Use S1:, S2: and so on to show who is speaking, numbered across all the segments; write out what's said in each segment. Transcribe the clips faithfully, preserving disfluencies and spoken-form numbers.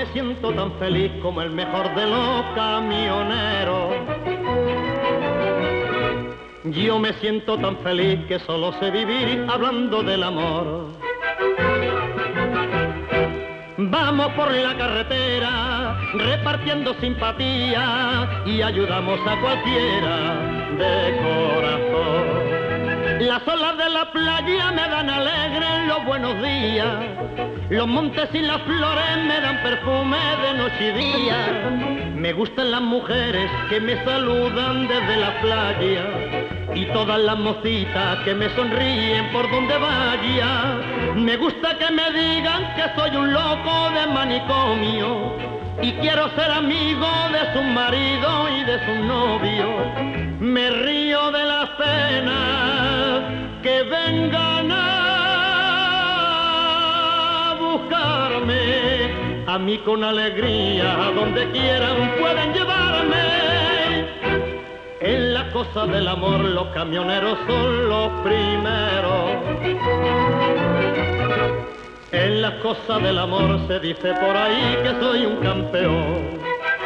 S1: siento tan feliz como el mejor de los camioneros. Yo me siento tan feliz que solo sé vivir hablando del amor. Vamos por la carretera repartiendo simpatía y ayudamos a cualquiera de corazón. Las olas de la playa me dan alegres los buenos días, los montes y las flores me dan perfume de noche y día. Me gustan las mujeres que me saludan desde la playa y todas las mocitas que me sonríen por donde vaya. Me gusta que me digan que soy un loco de manicomio y quiero ser amigo de sus maridos y de sus novios. Me río de las penas que vengan a buscarme, a mí con alegría, a donde quieran pueden llevarme. En la cosa del amor los camioneros son los primeros. En las cosas del amor se dice por ahí que soy un campeón.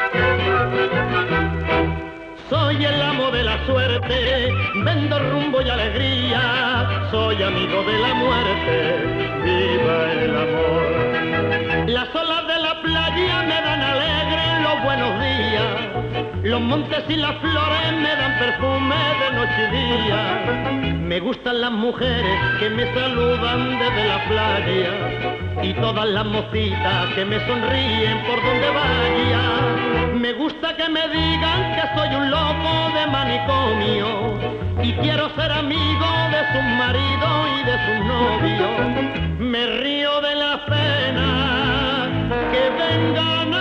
S1: Soy el amo de la suerte, vendo rumbo y alegría, soy amigo de la muerte, viva el amor. Las olas de la playa me dan alegre los buenos días, los montes y las flores me dan perfume de noche y día. Me gustan las mujeres que me saludan desde la playa y todas las mocitas que me sonríen por donde vaya. Me gusta que me digan que soy un loco de manicomio y quiero ser amigo de sus maridos y de sus novios. Me río de las penas que vengan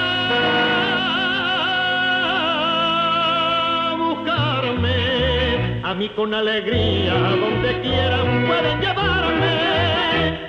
S1: a buscarme, a mí con alegría, donde quieran pueden llevarme.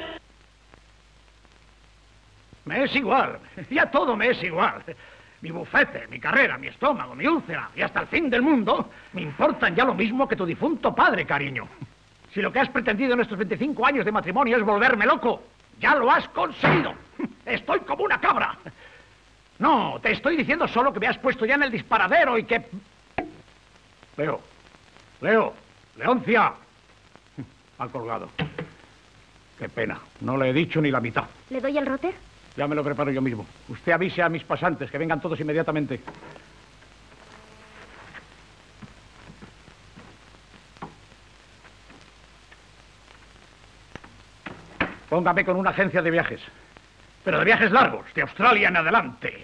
S2: Me es igual, ya todo me es igual. Mi bufete, mi carrera, mi estómago, mi úlcera y hasta el fin del mundo me importan ya lo mismo que tu difunto padre, cariño. Si lo que has pretendido en estos veinticinco años de matrimonio es volverme loco, ya lo has conseguido. Estoy como una cabra. No, te estoy diciendo solo que me has puesto ya en el disparadero y que... Leo, Leo, Leoncia. Ha colgado. Qué pena, no le he dicho ni la mitad.
S3: ¿Le doy el roter?
S2: Ya me lo preparo yo mismo. Usted avise a mis pasantes que vengan todos inmediatamente. Póngame con una agencia de viajes. Pero de viajes largos, de Australia en adelante.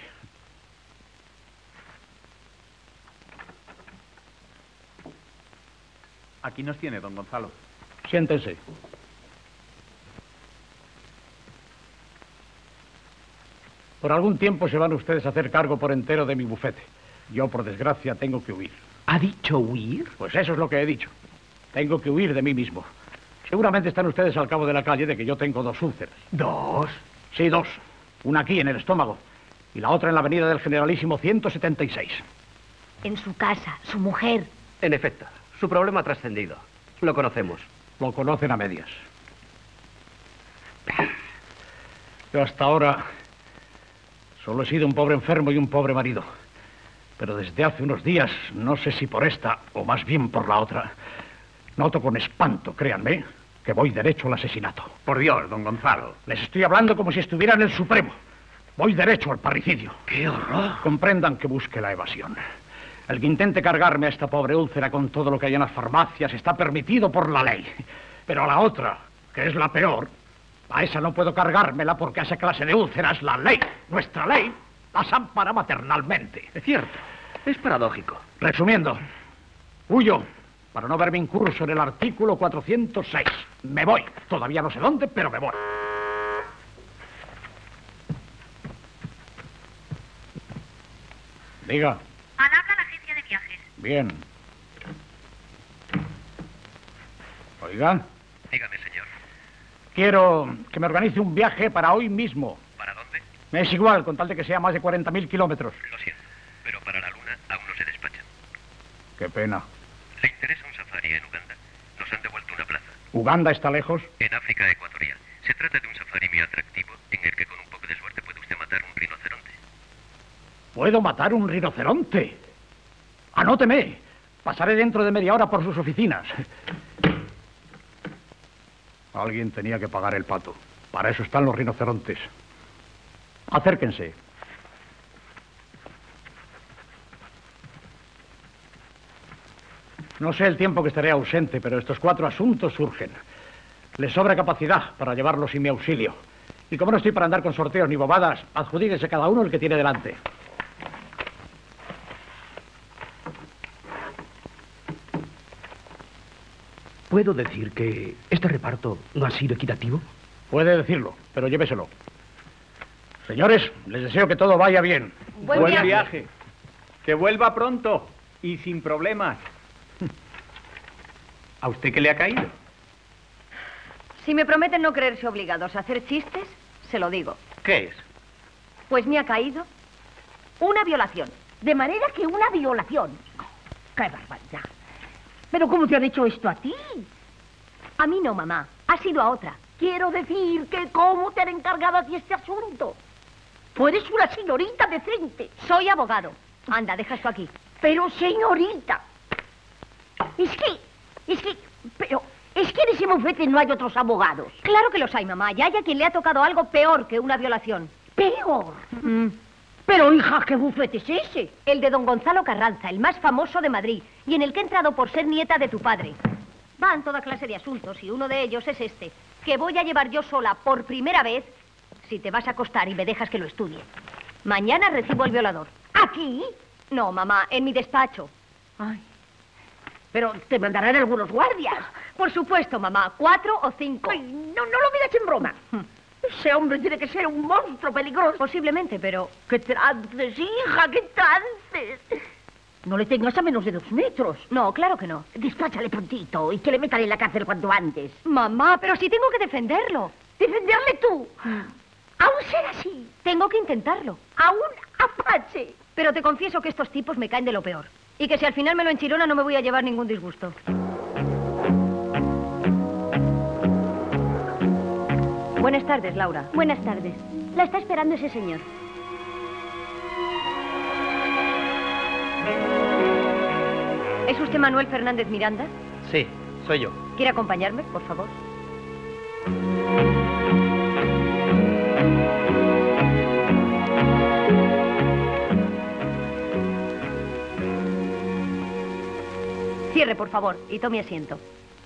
S4: Aquí nos tiene, don Gonzalo.
S2: Siéntense. Por algún tiempo se van ustedes a hacer cargo por entero de mi bufete. Yo, por desgracia, tengo que huir.
S4: ¿Ha dicho huir?
S2: Pues eso es lo que he dicho. Tengo que huir de mí mismo. Seguramente están ustedes al cabo de la calle de que yo tengo dos úlceras.
S4: ¿Dos?
S2: Sí, dos. Una aquí, en el estómago, y la otra en la avenida del Generalísimo ciento setenta y seis.
S3: En su casa, su mujer.
S5: En efecto, su problema ha trascendido. Lo conocemos.
S2: Lo conocen a medias. Yo hasta ahora solo he sido un pobre enfermo y un pobre marido. Pero desde hace unos días, no sé si por esta o más bien por la otra, noto con espanto, créanme, que voy derecho al asesinato.
S4: Por Dios, don Gonzalo.
S2: Les estoy hablando como si estuviera en el Supremo. Voy derecho al parricidio.
S4: ¡Qué horror!
S2: Comprendan que busque la evasión. El que intente cargarme a esta pobre úlcera con todo lo que hay en las farmacias está permitido por la ley. Pero a la otra, que es la peor, a esa no puedo cargármela porque a esa clase de úlceras la ley, nuestra ley, las ampara maternalmente.
S5: Es cierto, es paradójico.
S2: Resumiendo, huyo para no verme incurso en el artículo cuatrocientos seis. Me voy. Todavía no sé dónde, pero me voy. Diga.
S3: Al habla la agencia de viajes.
S2: Bien. Oiga.
S5: Dígame, señor.
S2: Quiero que me organice un viaje para hoy mismo.
S5: ¿Para dónde?
S2: Me es igual, con tal de que sea más de cuarenta mil kilómetros.
S5: Lo siento, pero para la Luna aún no se despachan.
S2: Qué pena.
S5: ¿Le interesa un safari en Uganda? Nos han devuelto una plaza.
S2: ¿Uganda está lejos?
S5: En África ecuatorial. Se trata de un safari muy atractivo en el que con un poco de suerte puede usted matar un rinoceronte.
S2: Puedo matar un rinoceronte. Anóteme. Pasaré dentro de media hora por sus oficinas. Alguien tenía que pagar el pato. Para eso están los rinocerontes. Acérquense. No sé el tiempo que estaré ausente, pero estos cuatro asuntos surgen. Les sobra capacidad para llevarlos sin mi auxilio. Y como no estoy para andar con sorteos ni bobadas, adjudíquese cada uno el que tiene delante.
S4: ¿Puedo decir que este reparto no ha sido equitativo?
S2: Puede decirlo, pero lléveselo. Señores, les deseo que todo vaya bien.
S6: Buen, Buen viaje. viaje. Que vuelva pronto y sin problemas. ¿A usted qué le ha caído?
S7: Si me prometen no creerse obligados a hacer chistes, se lo digo.
S6: ¿Qué es?
S7: Pues me ha caído una violación.
S8: De manera que una violación. ¡Qué barbaridad! ¿Pero cómo te han hecho esto a ti?
S7: A mí no, mamá. Ha sido a otra.
S8: Quiero decir que cómo te han encargado a ti este asunto. Tú eres una señorita decente.
S7: Soy abogado. Anda, deja esto aquí.
S8: Pero, señorita, es que, es que, pero, es que en ese bufete no hay otros abogados.
S7: Claro que los hay, mamá. Y hay a quien le ha tocado algo peor que una violación.
S8: ¿Peor?
S7: Mm.
S8: Pero, hija, ¿qué bufete es ese?
S7: El de don Gonzalo Carranza, el más famoso de Madrid, y en el que he entrado por ser nieta de tu padre. Van toda clase de asuntos, y uno de ellos es este, que voy a llevar yo sola por primera vez, si te vas a acostar y me dejas que lo estudie. Mañana recibo el violador.
S8: ¿Aquí?
S7: No, mamá, en mi despacho.
S8: Ay. Pero te mandarán algunos guardias.
S7: Por supuesto, mamá, cuatro o cinco.
S8: Ay, no, no lo digas en broma. Ese hombre tiene que ser un monstruo peligroso.
S7: Posiblemente, pero...
S8: ¡Qué trances, hija, qué trances! No le tengas a menos de dos metros.
S7: No, claro que no.
S8: Despáchale prontito y que le metan en la cárcel cuanto antes.
S7: Mamá, pero si tengo que defenderlo.
S8: ¿Defenderle tú? ¿Aún será así?
S7: Tengo que intentarlo.
S8: ¿A un apache?
S7: Pero te confieso que estos tipos me caen de lo peor. Y que si al final me lo enchirona no me voy a llevar ningún disgusto. Buenas tardes, Laura.
S3: Buenas tardes. La está esperando ese señor.
S7: ¿Es usted Manuel Fernández Miranda?
S6: Sí, soy yo.
S7: ¿Quiere acompañarme, por favor? Cierre, por favor, y tome asiento.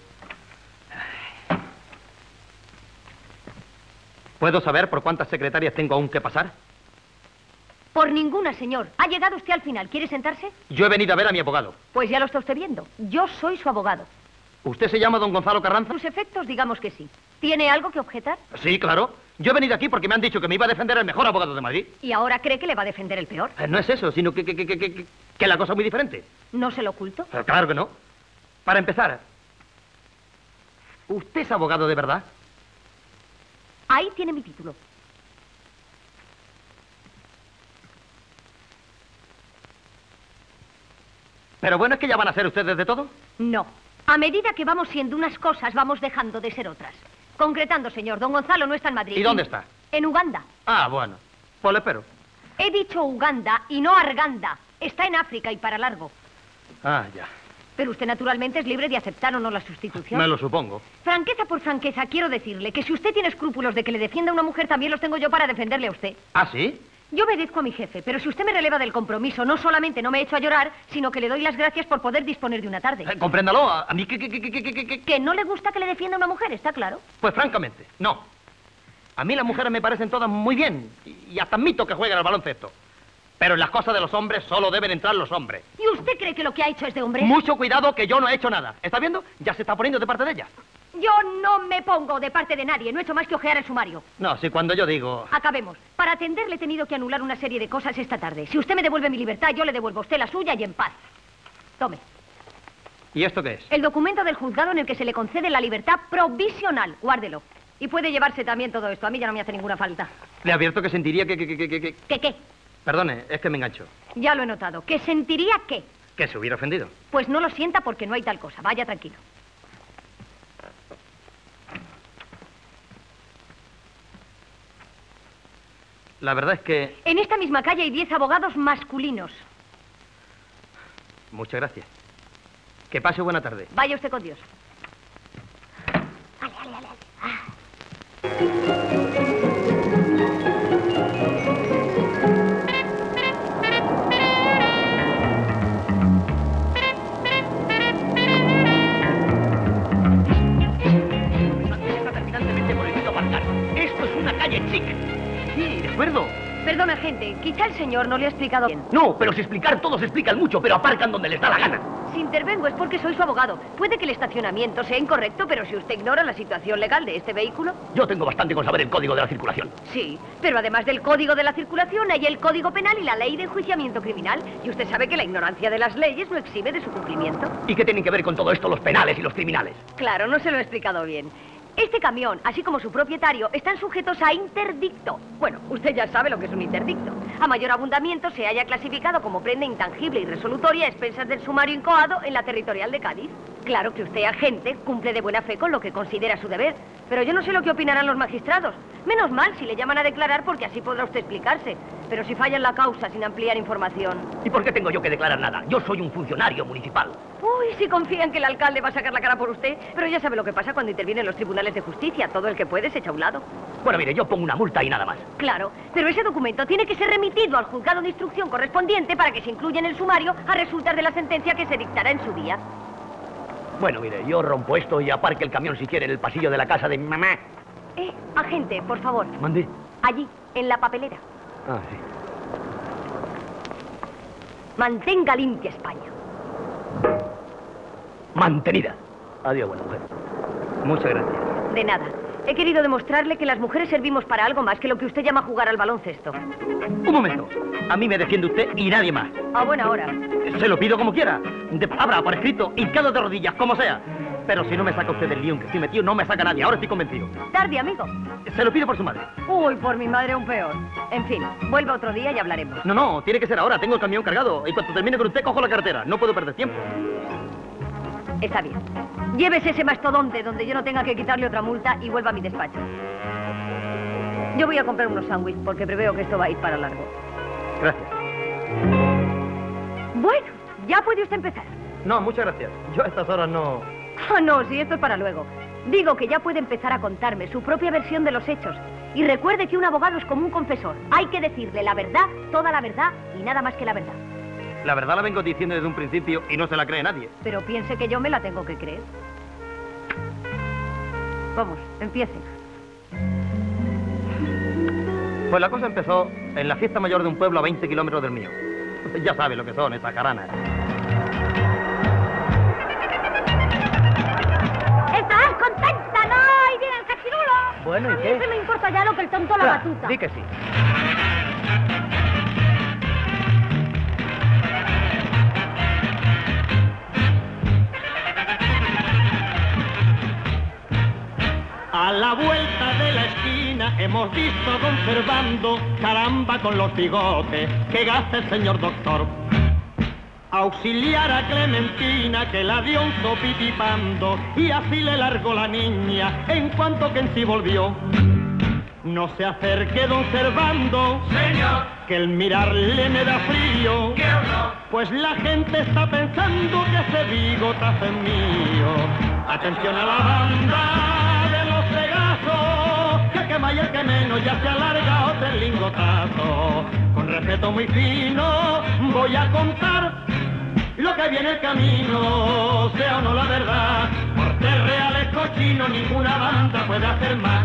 S6: ¿Puedo saber por cuántas secretarias tengo aún que pasar?
S7: Por ninguna, señor. Ha llegado usted al final. ¿Quiere sentarse?
S6: Yo he venido a ver a mi abogado.
S7: Pues ya lo está usted viendo. Yo soy su abogado.
S6: ¿Usted se llama don Gonzalo Carranza?
S7: Sus efectos, digamos que sí. ¿Tiene algo que objetar?
S6: Sí, claro. Yo he venido aquí porque me han dicho que me iba a defender el mejor abogado de Madrid.
S7: ¿Y ahora cree que le va a defender el peor?
S6: Eh, no es eso, sino que, que, que, que, que, que la cosa es muy diferente.
S7: ¿No se lo oculto?
S6: Eh, claro que no. Para empezar, ¿usted es abogado de verdad?
S7: Ahí tiene mi título.
S6: Pero bueno, ¿es que ya van a ser ustedes de todo?
S7: No. A medida que vamos siendo unas cosas, vamos dejando de ser otras. Concretando, señor, don Gonzalo no está en Madrid.
S6: ¿Y dónde está?
S7: En Uganda.
S6: Ah, bueno. Pues le espero.
S7: He dicho Uganda y no Arganda. Está en África y para largo.
S6: Ah, ya.
S7: Pero usted naturalmente es libre de aceptar o no la sustitución.
S6: Me lo supongo.
S7: Franqueza por franqueza, quiero decirle que si usted tiene escrúpulos de que le defienda a una mujer, también los tengo yo para defenderle a usted.
S6: ¿Ah, sí?
S7: Yo obedezco a mi jefe, pero si usted me releva del compromiso, no solamente no me echo a llorar, sino que le doy las gracias por poder disponer de una tarde.
S6: Eh, compréndalo, a, a mí que, que, que, que, que, que...
S7: Que no le gusta que le defienda a una mujer, ¿está claro?
S6: Pues francamente, no. A mí las mujeres me parecen todas muy bien, y hasta admito que jueguen al baloncesto. Pero en las cosas de los hombres solo deben entrar los hombres.
S7: ¿Y usted cree que lo que ha hecho es de hombre?
S6: Mucho cuidado, que yo no he hecho nada. ¿Está viendo? Ya se está poniendo de parte de ella.
S7: Yo no me pongo de parte de nadie. No he hecho más que ojear el sumario.
S6: No, si cuando yo digo...
S7: Acabemos. Para atenderle he tenido que anular una serie de cosas esta tarde. Si usted me devuelve mi libertad, yo le devuelvo a usted la suya y en paz. Tome.
S6: ¿Y esto qué es?
S7: El documento del juzgado en el que se le concede la libertad provisional. Guárdelo. Y puede llevarse también todo esto. A mí ya no me hace ninguna falta.
S6: Le advierto que sentiría que... que, que, que, que...
S7: ¿Qué qué?
S6: Perdone, es que me engancho.
S7: Ya lo he notado. ¿Que sentiría qué?
S6: Que se hubiera ofendido.
S7: Pues no lo sienta porque no hay tal cosa. Vaya tranquilo.
S6: La verdad es que...
S7: En esta misma calle hay diez abogados masculinos.
S6: Muchas gracias. Que pase buena tarde.
S7: Vaya usted con Dios.
S8: Vale, vale, vale. Ah.
S2: Está terminantemente prohibido aparcar. Esto es una calle chic.
S6: Sí, de acuerdo.
S7: Perdona, gente, quizá el señor no le ha explicado bien.
S2: No, pero si explicar todos explican mucho, pero aparcan donde les da la gana.
S7: Si intervengo es porque soy su abogado. Puede que el estacionamiento sea incorrecto, pero si usted ignora la situación legal de este vehículo...
S2: Yo tengo bastante con saber el código de la circulación.
S7: Sí, pero además del código de la circulación hay el código penal y la ley de enjuiciamiento criminal. Y usted sabe que la ignorancia de las leyes no exime de su cumplimiento.
S2: ¿Y qué tienen que ver con todo esto los penales y los criminales?
S7: Claro, no se lo he explicado bien. Este camión, así como su propietario, están sujetos a interdicto. Bueno, usted ya sabe lo que es un interdicto. A mayor abundamiento se haya clasificado como prenda intangible y resolutoria a expensas del sumario incoado en la territorial de Cádiz. Claro que usted, agente, cumple de buena fe con lo que considera su deber, pero yo no sé lo que opinarán los magistrados. Menos mal si le llaman a declarar porque así podrá usted explicarse. Pero si falla en la causa sin ampliar información...
S2: ¿Y por qué tengo yo que declarar nada? Yo soy un funcionario municipal.
S7: Uy, si confían que el alcalde va a sacar la cara por usted, pero ya sabe lo que pasa cuando intervienen los tribunales de justicia. Todo el que puede se echa a un lado.
S2: Bueno, mire, yo pongo una multa y nada más.
S7: Claro, pero ese documento tiene que ser remitido al juzgado de instrucción correspondiente para que se incluya en el sumario a resultas de la sentencia que se dictará en su día.
S2: Bueno, mire, yo rompo esto y aparque el camión si quiere en el pasillo de la casa de mi mamá.
S7: Eh, agente, por favor.
S2: ¿Mande?
S7: Allí, en la papelera.
S2: Ah, sí.
S7: Mantenga limpia España.
S2: Mantenida. Adiós, buena mujer.
S6: Muchas gracias.
S7: De nada. He querido demostrarle que las mujeres servimos para algo más que lo que usted llama jugar al baloncesto.
S6: Un momento. A mí me defiende usted y nadie más.
S7: A buena hora.
S6: Se lo pido como quiera. De palabra, por escrito, hincado de rodillas, como sea. Pero si no me saca usted del lío en que estoy metido, no me saca nadie. Ahora estoy convencido.
S7: Tarde, amigo.
S6: Se lo pido por su madre.
S7: Uy, por mi madre aún peor. En fin, vuelva otro día y hablaremos.
S6: No, no, tiene que ser ahora. Tengo el camión cargado. Y cuando termine con usted, cojo la carretera. No puedo perder tiempo.
S7: Está bien. Llévese ese mastodonte donde yo no tenga que quitarle otra multa y vuelva a mi despacho. Yo voy a comprar unos sándwiches porque preveo que esto va a ir para largo.
S6: Gracias.
S7: Bueno, ya puede usted empezar.
S6: No, muchas gracias. Yo a estas horas no...
S7: Ah, no, si esto es para luego. Digo que ya puede empezar a contarme su propia versión de los hechos. Y recuerde que un abogado es como un confesor. Hay que decirle la verdad, toda la verdad y nada más que la verdad.
S6: La verdad la vengo diciendo desde un principio y no se la cree nadie.
S7: Pero piense que yo me la tengo que creer. Vamos, empiece.
S6: Pues la cosa empezó en la fiesta mayor de un pueblo a veinte kilómetros del mío. Ya sabe lo que son esas jaranas.
S8: ¿Estás contenta, no? ¡Ahí viene el cachirulo!
S6: Bueno, ¿y
S8: A mí
S6: qué?
S8: se me importa ya lo que el tonto la
S6: Claro,
S8: batuta.
S6: di que sí.
S1: A la vuelta de la esquina hemos visto a don Servando, caramba con los bigotes, que gasta el señor doctor. Auxiliar a Clementina que la dio un sopitipando y así le largó la niña en cuanto que en sí volvió. No se acerque don Servando, señor, que el mirarle me da frío. ¿Qué horror? Pues la gente está pensando que ese bigotazo es mío. Atención a la banda de los fregazos, que que más y el que menos ya se alarga otro el lingotazo. Con respeto muy fino voy a contar lo que viene el camino, sea o no la verdad. Por ser reales cochinos ninguna banda puede hacer más.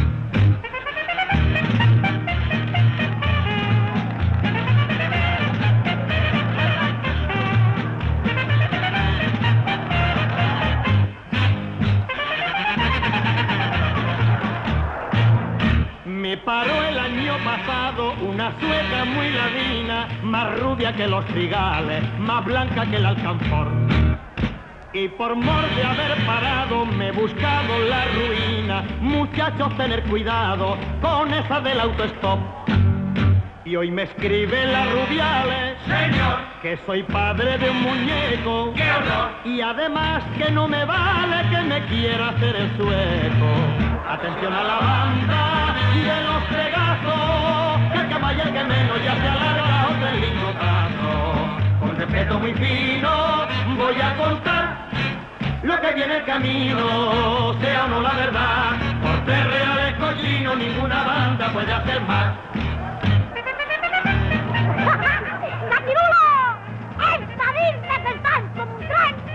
S1: Me paró el año pasado una sueca muy ladina, más rubia que los trigales, más blanca que el alcanfor. Y por mor de haber parado me he buscado la ruina. Muchachos, tener cuidado con esa del autostop. Y hoy me escribe la Rubiales, señor, que soy padre de un muñeco. ¡Qué horror! Y además que no me vale que me quiera hacer el sueco. Atención a la banda de los fregazos, que vaya el que menos, ya se alarga otro el lingotazo. Con respeto muy fino voy a contar lo que viene el camino, sea o no la verdad. Por tres reales cochinos ninguna banda puede hacer más.
S8: ¡Gatirulo! ¡Esta virgen que estás como un tren!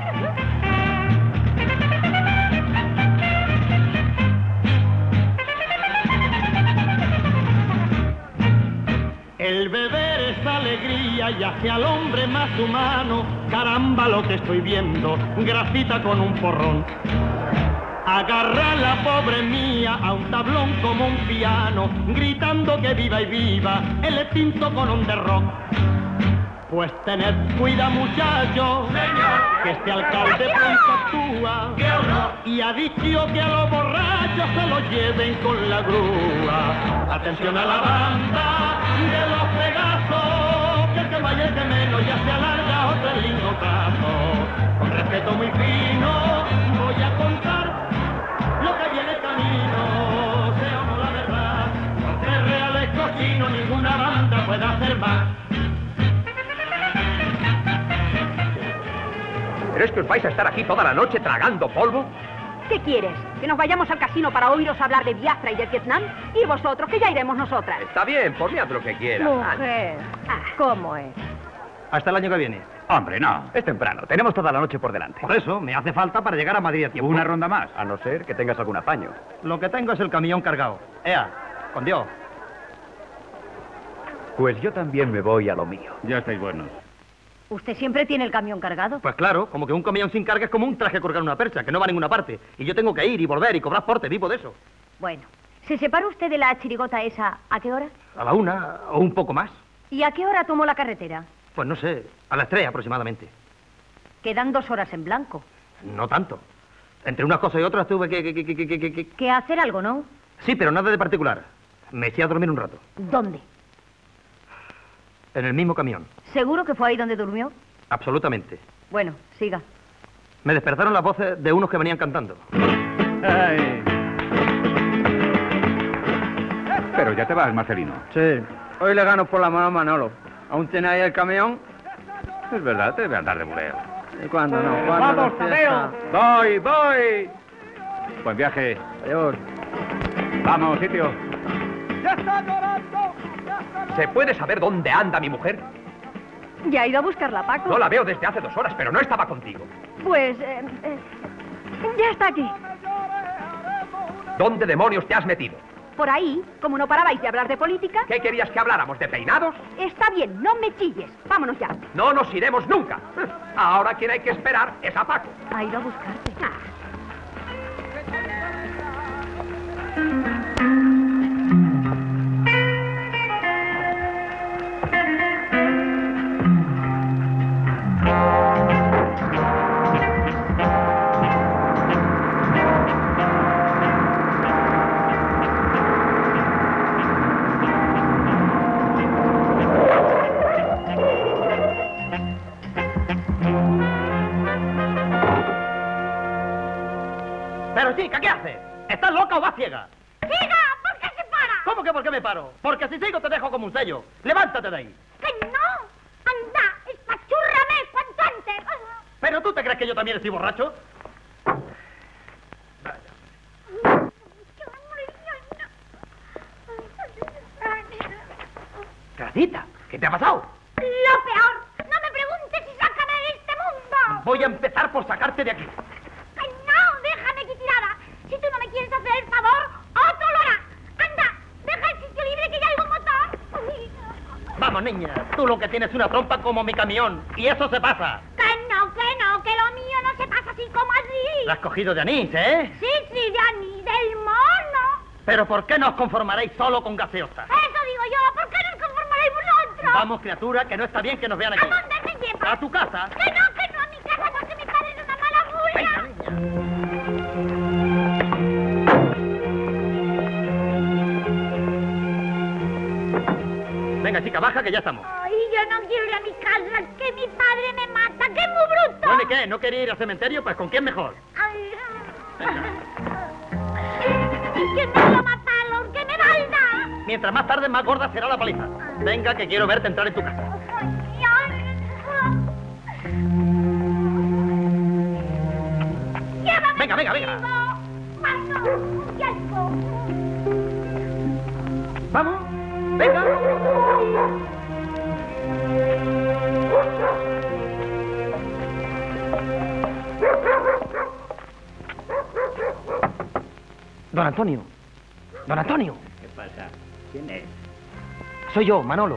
S1: El beber es alegría y hace al hombre más humano. Caramba lo que estoy viendo, grasita con un porrón. Agarra la pobre mía a un tablón como un piano, gritando que viva y viva el extinto colón de rock. Pues tened cuidado, muchachos, que este alcalde pronto actúa, y ha dicho que a los borrachos se los lleven con la grúa. Atención a la banda de los Pegasos, que el que vaya el que menos, ya se alarga otro el lingotazo. Con respeto muy fino voy a contar lo que viene el camino, sea o no la verdad. Por tres reales cochinos ninguna banda puede hacer más.
S9: ¿Pero es que os vais a estar aquí toda la noche tragando polvo?
S10: ¿Qué quieres? ¿Que nos vayamos al casino para oíros hablar de Biafra y de Vietnam? Y vosotros, que ya iremos nosotras.
S9: Está bien, por mí haz lo que quieras.
S7: Mujer, ¿cómo es?
S6: Hasta el año que viene.
S4: Hombre, no. Es temprano. Tenemos toda la noche por delante.
S6: Por eso, me hace falta para llegar a Madrid a tiempo.
S4: Una ronda más, a no ser que tengas algún apaño.
S6: Lo que tengo es el camión cargado. Ea, con Dios.
S4: Pues yo también me voy a lo mío.
S11: Ya estáis buenos.
S7: ¿Usted siempre tiene el camión cargado?
S6: Pues claro, como que un camión sin carga es como un traje colgar una percha, que no va a ninguna parte. Y yo tengo que ir y volver y cobrar porte, vivo de eso.
S7: Bueno, ¿se separa usted de la chirigota esa a qué hora?
S6: A la una o un poco más.
S7: ¿Y a qué hora tomó la carretera?
S6: Pues no sé, a las tres aproximadamente.
S7: Quedan dos horas en blanco.
S6: No tanto. Entre unas cosas y otras tuve que... que, que, que, que, que...
S7: ¿Que hacer algo, no?
S6: Sí, pero nada de particular. Me eché a dormir un rato.
S7: ¿Dónde?
S6: En el mismo camión.
S7: ¿Seguro que fue ahí donde durmió?
S6: Absolutamente.
S7: Bueno, siga.
S6: Me despertaron las voces de unos que venían cantando.
S11: Ay. Pero ya te vas, Marcelino.
S12: Sí. Hoy le gano por la mano a Manolo. ¿Aún tiene ahí el camión?
S11: Es verdad, te debe andar de bureo.
S12: ¿Y cuándo no? ¿Cuándo
S2: ¡Vamos,
S12: no fiesta?
S2: Tadeo!
S11: ¡Voy, voy! Buen viaje.
S12: Adiós.
S11: Vamos, sitio.
S9: ¿Se puede saber dónde anda mi mujer?
S10: ¿Ya ha ido a buscarla, Paco?
S9: No la veo desde hace dos horas, pero no estaba contigo.
S10: Pues... eh, eh, ya está aquí.
S9: ¿Dónde demonios te has metido?
S10: Por ahí, como no parabais de hablar de política...
S9: ¿Qué querías que habláramos? ¿De peinados?
S10: Está bien, no me chilles. Vámonos ya.
S9: No nos iremos nunca. Ahora quien hay que esperar es a Paco.
S7: Ha ido a buscarte.
S6: Pero chica, ¿qué haces? ¿Estás loca o vas ciega?
S8: ¡Siga! ¿Por qué se para?
S6: ¿Cómo que por qué me paro? Porque si sigo te dejo como un sello. ¡Levántate de ahí!
S8: ¡Que no! ¡Anda! ¡Espachúrrame cuanto antes!
S6: ¿Pero tú te crees que yo también estoy borracho? Gracita, ¿qué te ha pasado?
S8: ¡Lo peor! ¡No me preguntes si sácame de este mundo!
S6: Voy a empezar por sacarte de aquí.
S8: ¡Que no! ¡Déjame aquí tirada! Si tú no me quieres hacer el favor, otro lo hará. ¡Anda! ¡Deja el sitio libre que ya hay un motor! Uy.
S6: Vamos, niña, tú lo que tienes es una trompa como mi camión. Y eso se pasa.
S8: ¡Que no, que no! ¡Que lo mío no se pasa así como así!
S6: La has cogido de anís, ¿eh?
S8: Sí, sí, de Ani, del mono.
S6: Pero ¿por qué no os conformaréis solo con gaseosa?
S8: Eso digo yo. ¿Por qué no os conformaréis vosotros?
S6: Vamos, criatura, que no está bien que nos vean aquí.
S8: ¿A dónde me llevas?
S6: A tu casa.
S8: Que no, que no, a mi casa no se me pare en una mala
S6: Venga,
S8: bulla.
S6: niña. Venga, chica, baja que ya estamos.
S8: Ay, yo no quiero ir a mi casa, que mi padre me mata, que es muy bruto.
S6: Bueno, ¿y qué? ¿No quería ir al cementerio? Pues ¿con quién mejor?
S8: Ay,
S6: Venga.
S8: y que me lo mataron, que me valda.
S6: Mientras más tarde, más gorda será la paliza. Venga, que quiero verte entrar en tu casa. Venga, venga, venga. Vamos, venga. Don Antonio. Don Antonio.
S13: ¿Qué pasa? ¿Quién es?
S6: Soy yo, Manolo.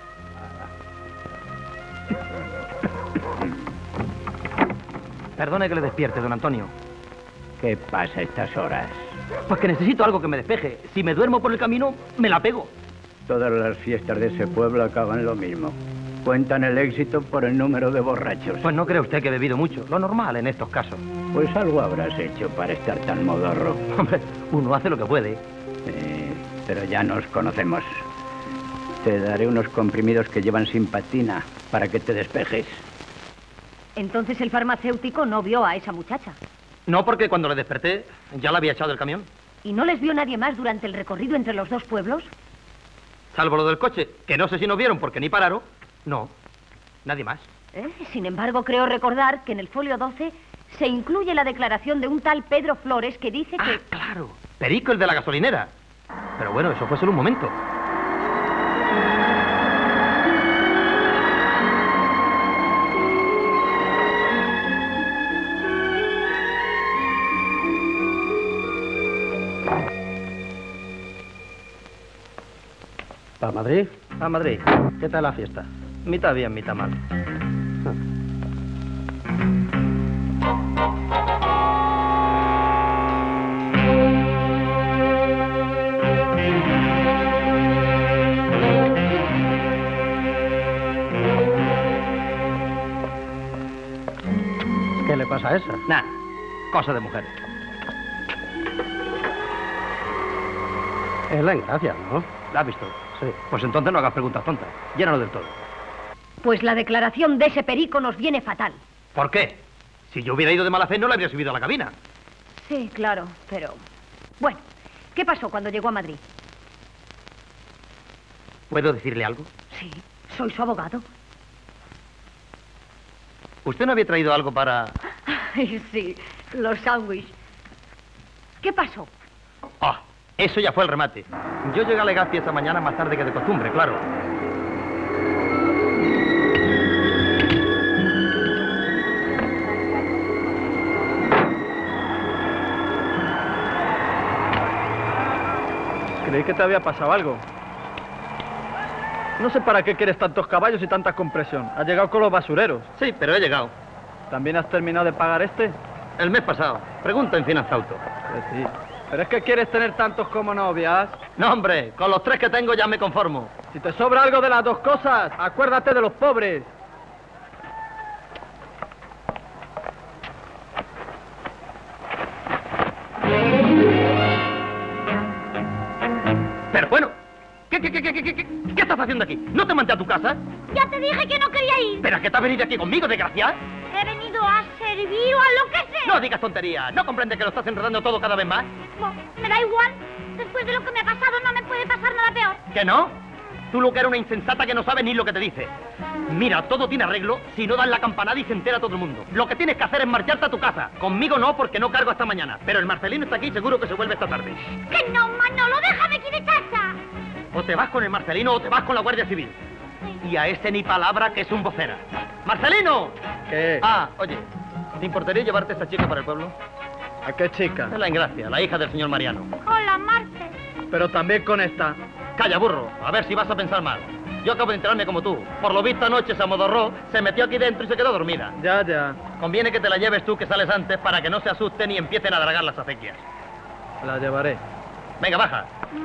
S6: Perdone que le despierte, don Antonio.
S13: ¿Qué pasa a estas horas?
S6: Pues que necesito algo que me despeje. Si me duermo por el camino, me la pego.
S13: Todas las fiestas de ese pueblo acaban lo mismo. Cuentan el éxito por el número de borrachos.
S6: Pues no cree usted que he bebido mucho. Lo normal en estos casos.
S13: Pues algo habrás hecho para estar tan modorro.
S6: Hombre, uno hace lo que puede.
S13: Eh, pero ya nos conocemos. Te daré unos comprimidos que llevan simpatina para que te despejes.
S7: Entonces el farmacéutico no vio a esa muchacha.
S6: No, porque cuando le desperté ya la había echado del camión.
S7: ¿Y no les vio nadie más durante el recorrido entre los dos pueblos?
S6: Salvo lo del coche, que no sé si nos vieron porque ni pararon. No, nadie más.
S7: ¿Eh? Sin embargo, creo recordar que en el folio doce se incluye la declaración de un tal Pedro Flores que dice que...
S6: Ah, claro. Perico, el de la gasolinera. Pero bueno, eso fue solo un momento.
S14: ¿Para Madrid?
S6: A Madrid. ¿Qué tal la fiesta? Mitad bien, mitad mal.
S14: ¿Qué le pasa a esa?
S6: Nada, cosa de mujer.
S14: Es la Engracia, ¿no?
S6: ¿La has visto?
S14: Sí.
S6: Pues entonces no hagas preguntas tontas. Llénalo del todo.
S7: Pues la declaración de ese perico nos viene fatal.
S6: ¿Por qué? Si yo hubiera ido de mala fe, no la habría subido a la cabina.
S7: Sí, claro, pero... Bueno, ¿qué pasó cuando llegó a Madrid?
S6: ¿Puedo decirle algo?
S7: Sí, soy su abogado.
S6: ¿Usted no había traído algo para...?
S7: Ay, sí, los sándwiches. ¿Qué pasó?
S6: Ah, eso ya fue el remate. Yo llegué a Legazpi esta mañana más tarde que de costumbre, claro.
S12: Creí que te había pasado algo. No sé para qué quieres tantos caballos y tanta compresión. Has llegado con los basureros.
S6: Sí, pero he llegado.
S12: ¿También has terminado de pagar este?
S6: El mes pasado. Pregunta en Finanza Auto.
S12: Pues sí. ¿Pero es que quieres tener tantos como novias?
S6: No, hombre, con los tres que tengo ya me conformo.
S12: Si te sobra algo de las dos cosas, acuérdate de los pobres.
S6: Pero bueno, ¿qué, qué, qué, qué, qué, qué, qué estás haciendo aquí? ¿No te mandé a tu casa?
S8: Ya te dije que no quería ir.
S6: ¿Pero es que te has venido aquí conmigo, desgraciada?
S8: He venido a servir o a lo que sea.
S6: No digas tonterías. ¿No comprendes que lo estás enredando todo cada vez más?
S8: No, me da igual. Después de lo que me ha pasado no me puede pasar nada peor.
S6: ¿Que no? Tú lo que eres una insensata que no sabe ni lo que te dice. Mira, todo tiene arreglo si no das la campanada y se entera todo el mundo. Lo que tienes que hacer es marcharte a tu casa. Conmigo no, porque no cargo hasta mañana. Pero el Marcelino está aquí y seguro que se vuelve esta tarde.
S8: ¡Que no, Manolo! ¡Déjame aquí de chacha!
S6: O te vas con el Marcelino o te vas con la Guardia Civil. Y a este ni palabra, que es un vocera. ¡Marcelino!
S12: ¿Qué?
S6: Ah, oye, ¿te importaría llevarte a esta chica para el pueblo?
S12: ¿A qué chica?
S6: Es la Engracia, la hija del señor Mariano.
S8: Hola, Marte.
S12: Pero también con esta.
S6: Calla, burro, a ver si vas a pensar mal. Yo acabo de enterarme como tú. Por lo visto anoche se amodorró, se metió aquí dentro y se quedó dormida.
S12: Ya, ya.
S6: Conviene que te la lleves tú, que sales antes, para que no se asusten y empiecen a dragar las acequias.
S12: La llevaré.
S6: Venga, baja.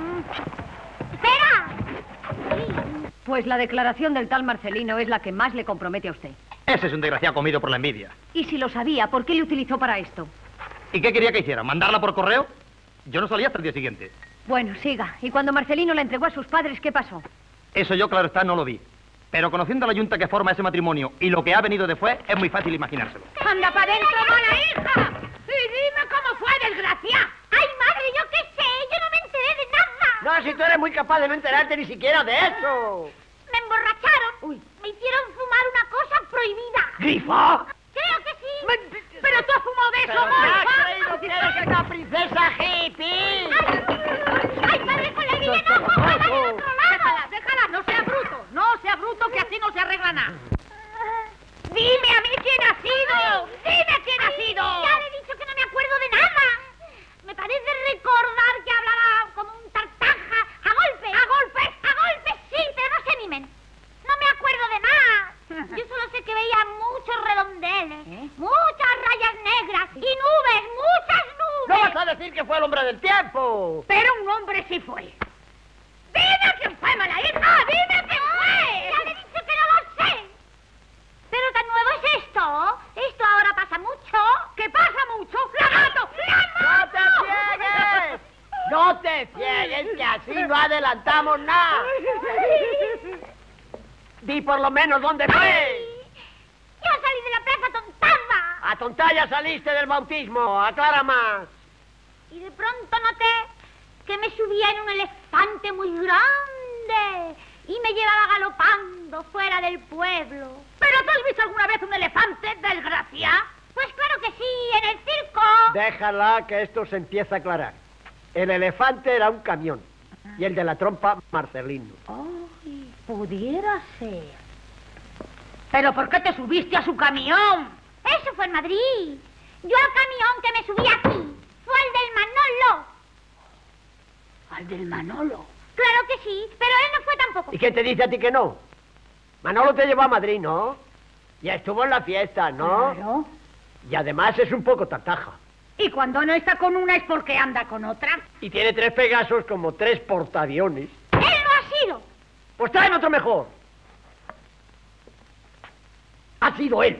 S8: ¡Espera!
S7: Pues la declaración del tal Marcelino es la que más le compromete a usted.
S6: Ese es un desgraciado comido por la envidia.
S7: Y si lo sabía, ¿por qué le utilizó para esto?
S6: ¿Y qué quería que hiciera? ¿Mandarla por correo? Yo no salía hasta el día siguiente.
S7: Bueno, siga. ¿Y cuando Marcelino la entregó a sus padres, qué pasó?
S6: Eso yo, claro está, no lo vi. Pero conociendo a la yunta que forma ese matrimonio y lo que ha venido después, es muy fácil imaginárselo.
S8: ¡Anda para adentro, mala hija! Y dime cómo fue, desgracia. ¡Ay, madre, yo qué sé! ¡Yo no me enteré de nada!
S6: No
S14: Ah, si tú eres muy capaz de no enterarte ni siquiera de eso.
S8: Me emborracharon. Uy. Me hicieron fumar una cosa prohibida.
S14: ¿Grifo?
S8: Creo que sí.
S10: Me... Pero tú has fumado de eso,
S14: ¿Pero
S10: Golfa.
S14: has creído que eres una princesa hippie?
S8: ¡Ay, padre, con la niña no! ¡Ojalá del otro lado!
S10: Déjala, déjala, no sea bruto. No sea bruto, que así no se arregla nada. Dime a mí quién ha sido. Dime quién ha sido.
S8: Ya le he dicho que no me acuerdo de nada. Me parece recordar que hablaba como un tartaja. ¡A golpes! ¡A golpes! ¡A golpes! Sí, pero no se animen. No me acuerdo de nada. Yo solo sé que veía muchos redondeles, ¿Eh? muchas rayas negras y nubes, muchas nubes.
S14: No vas a decir que fue el hombre del tiempo.
S10: Pero un hombre sí fue. Dime quién fue, mala hija. Dime quién fue.
S8: Ya le he dicho que no lo sé. Pero tan nuevo es esto. Esto ahora pasa mucho.
S10: ¿Qué pasa mucho? ¡La mato! ¡La mato!
S14: ¡No te ciegues! ¡No te ciegues, que así no adelantamos nada! Di por lo menos dónde fue.
S8: Yo salí de la plaza tontada.
S14: A tonta ya saliste del bautismo. Aclara más.
S8: Y de pronto noté que me subía en un elefante muy grande y me llevaba galopando fuera del pueblo.
S10: ¿Pero tú has visto alguna vez un elefante, desgracia?
S8: Pues claro que sí, en el circo.
S14: Déjala que esto se empieza a aclarar. El elefante era un camión y el de la trompa, Marcelino.
S10: Ay, pudiera ser. ¿Pero por qué te subiste a su camión?
S8: Eso fue en Madrid. Yo al camión que me subí aquí fue el del Manolo.
S10: ¿Al del Manolo?
S8: Claro que sí, pero él no fue tampoco.
S14: ¿Y qué te dice a ti que no? Manolo te llevó a Madrid, ¿no? Ya estuvo en la fiesta, ¿no?
S10: Claro.
S14: Y además es un poco tartaja.
S10: Y cuando no está con una es porque anda con otra.
S14: Y tiene tres Pegasos como tres portaaviones.
S8: ¡Él no ha sido!
S14: Pues tráeme otro mejor. Ha sido él.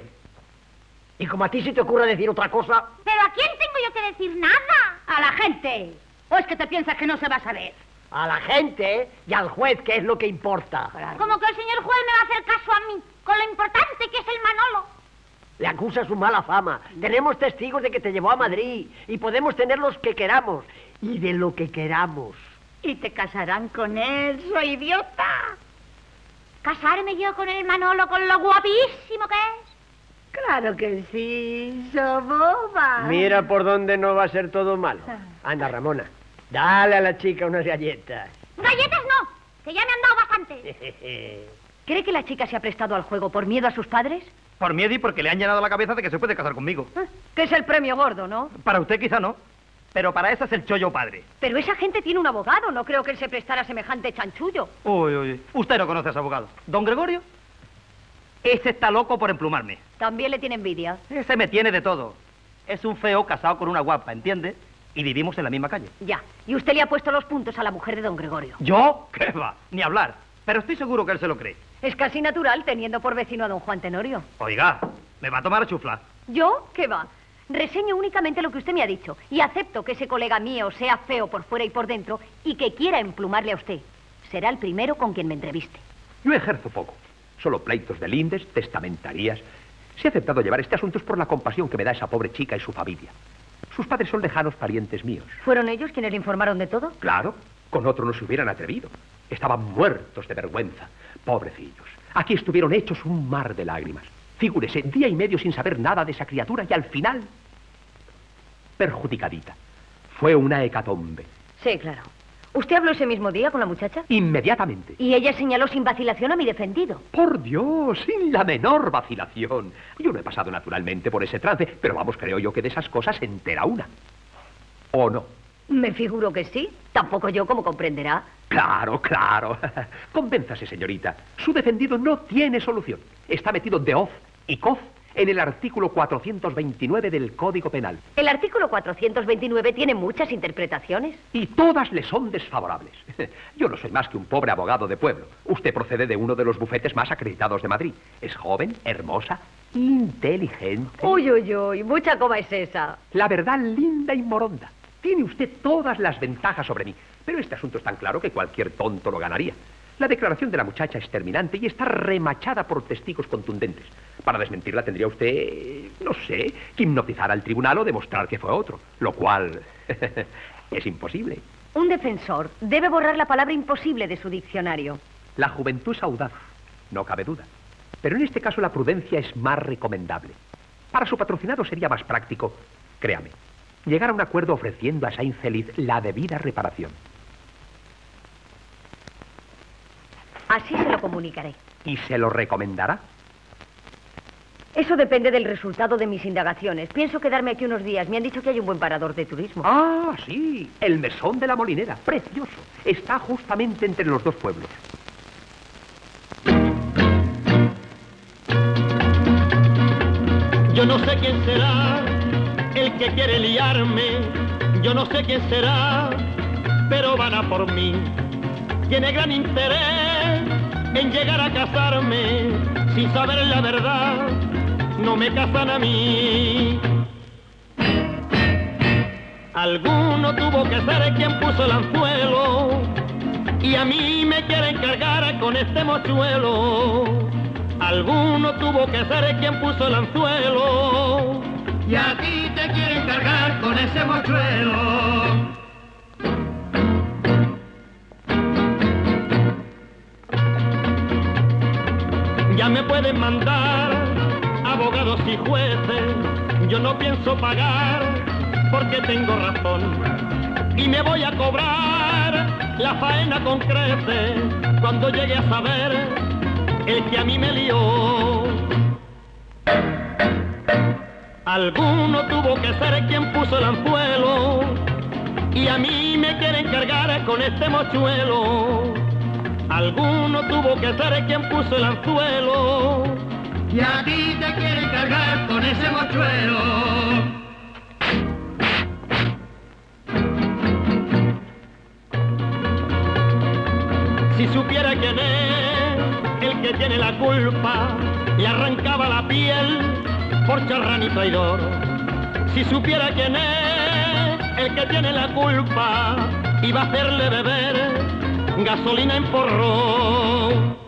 S14: Y como a ti se te ocurre decir otra cosa...
S8: ¿Pero a quién tengo yo que decir nada?
S10: A la gente. ¿O es que te piensas que no se va a saber?
S14: A la gente y al juez, que es lo que importa.
S10: Claro.
S8: Como que el señor juez me va a hacer caso a mí, con lo importante que es el Manolo.
S14: Le acusa su mala fama. Tenemos testigos de que te llevó a Madrid. Y podemos tener los que queramos. Y de lo que queramos.
S10: ¿Y te casarán con él, soy idiota?
S8: ¿Casarme yo con el Manolo con lo guapísimo que es?
S10: Claro que sí, so boba.
S14: Mira por dónde no va a ser todo malo. Anda, Ramona, dale a la chica unas galletas.
S8: ¡Galletas no! Que ya me han dado bastante.
S7: ¿Cree que la chica se ha prestado al juego por miedo a sus padres?
S6: Por miedo y porque le han llenado la cabeza de que se puede casar conmigo.
S7: Que es el premio gordo, ¿no?
S6: Para usted quizá no, pero para esa es el chollo padre.
S7: Pero esa gente tiene un abogado, no creo que él se prestara a semejante chanchullo.
S6: Uy, uy, usted no conoce a ese abogado. ¿Don Gregorio? Ese está loco por emplumarme.
S7: También le tiene envidia.
S6: Ese me tiene de todo. Es un feo casado con una guapa, ¿entiende? Y vivimos en la misma calle.
S7: Ya. Y usted le ha puesto los puntos a la mujer de don Gregorio.
S6: ¿Yo? ¿Qué va? Ni hablar. Pero estoy seguro que él se lo cree.
S7: Es casi natural teniendo por vecino a don Juan Tenorio.
S6: Oiga, me va a tomar a chufla.
S7: ¿Yo? ¿Qué va? Reseño únicamente lo que usted me ha dicho y acepto que ese colega mío sea feo por fuera y por dentro y que quiera emplumarle a usted. Será el primero con quien me entreviste.
S4: Yo ejerzo poco. Solo pleitos de lindes, testamentarías. Si he aceptado llevar este asunto es por la compasión que me da esa pobre chica y su familia. Sus padres son lejanos parientes míos.
S7: ¿Fueron ellos quienes le informaron de todo?
S4: Claro, con otro no se hubieran atrevido. Estaban muertos de vergüenza. Pobrecillos. Aquí estuvieron hechos un mar de lágrimas. Figúrese, día y medio sin saber nada de esa criatura y al final... perjudicadita. Fue una hecatombe.
S7: Sí, claro. ¿Usted habló ese mismo día con la muchacha?
S4: Inmediatamente.
S7: Y ella señaló sin vacilación a mi defendido.
S4: Por Dios, sin la menor vacilación. Yo no he pasado naturalmente por ese trance, pero vamos, creo yo que de esas cosas se entera una. ¿O no?
S7: Me figuro que sí. Tampoco yo, como comprenderá.
S4: Claro, claro. Convénzase, señorita. Su defendido no tiene solución. Está metido de off y cof en el artículo cuatrocientos veintinueve del Código Penal.
S7: El artículo cuatrocientos veintinueve tiene muchas interpretaciones.
S4: Y todas le son desfavorables. Yo no soy más que un pobre abogado de pueblo. Usted procede de uno de los bufetes más acreditados de Madrid. Es joven, hermosa, inteligente.
S7: Uy, uy, uy, mucha coma es esa.
S4: La verdad, linda y moronda. Tiene usted todas las ventajas sobre mí. Pero este asunto es tan claro que cualquier tonto lo ganaría. La declaración de la muchacha es terminante y está remachada por testigos contundentes. Para desmentirla tendría usted, no sé, que hipnotizar al tribunal o demostrar que fue otro, lo cual es imposible.
S7: Un defensor debe borrar la palabra imposible de su diccionario.
S4: La juventud es audaz, no cabe duda. Pero en este caso la prudencia es más recomendable. Para su patrocinado sería más práctico, créame, llegar a un acuerdo ofreciendo a esa infeliz la debida reparación.
S7: Así se lo comunicaré.
S4: ¿Y se lo recomendará?
S7: Eso depende del resultado de mis indagaciones. Pienso quedarme aquí unos días. Me han dicho que hay un buen parador de turismo.
S4: Ah, sí, el mesón de la Molinera, precioso. Está justamente entre los dos pueblos.
S1: Yo no sé quién será el que quiere liarme, yo no sé quién será, pero van a por mí. Tiene gran interés en llegar a casarme, sin saber la verdad, no me casan a mí. Alguno tuvo que ser quien puso el anzuelo, y a mí me quieren cargar con este mochuelo. Alguno tuvo que ser quien puso el anzuelo, y a ti te quieren cargar con ese mochuelo. Ya me pueden mandar abogados y jueces, yo no pienso pagar porque tengo razón, y me voy a cobrar la faena con creces cuando llegue a saber el que a mí me lió. Alguno tuvo que ser quien puso el anzuelo, y a mí me quieren cargar con este mochuelo. Alguno tuvo que ser quien puso el anzuelo, y a ti te quieren cargar con ese mochuelo. Si supiera quién es el que tiene la culpa, le arrancaba la piel por charrán y traidor. Si supiera quién es el que tiene la culpa, iba a hacerle beber gasolina en porrón.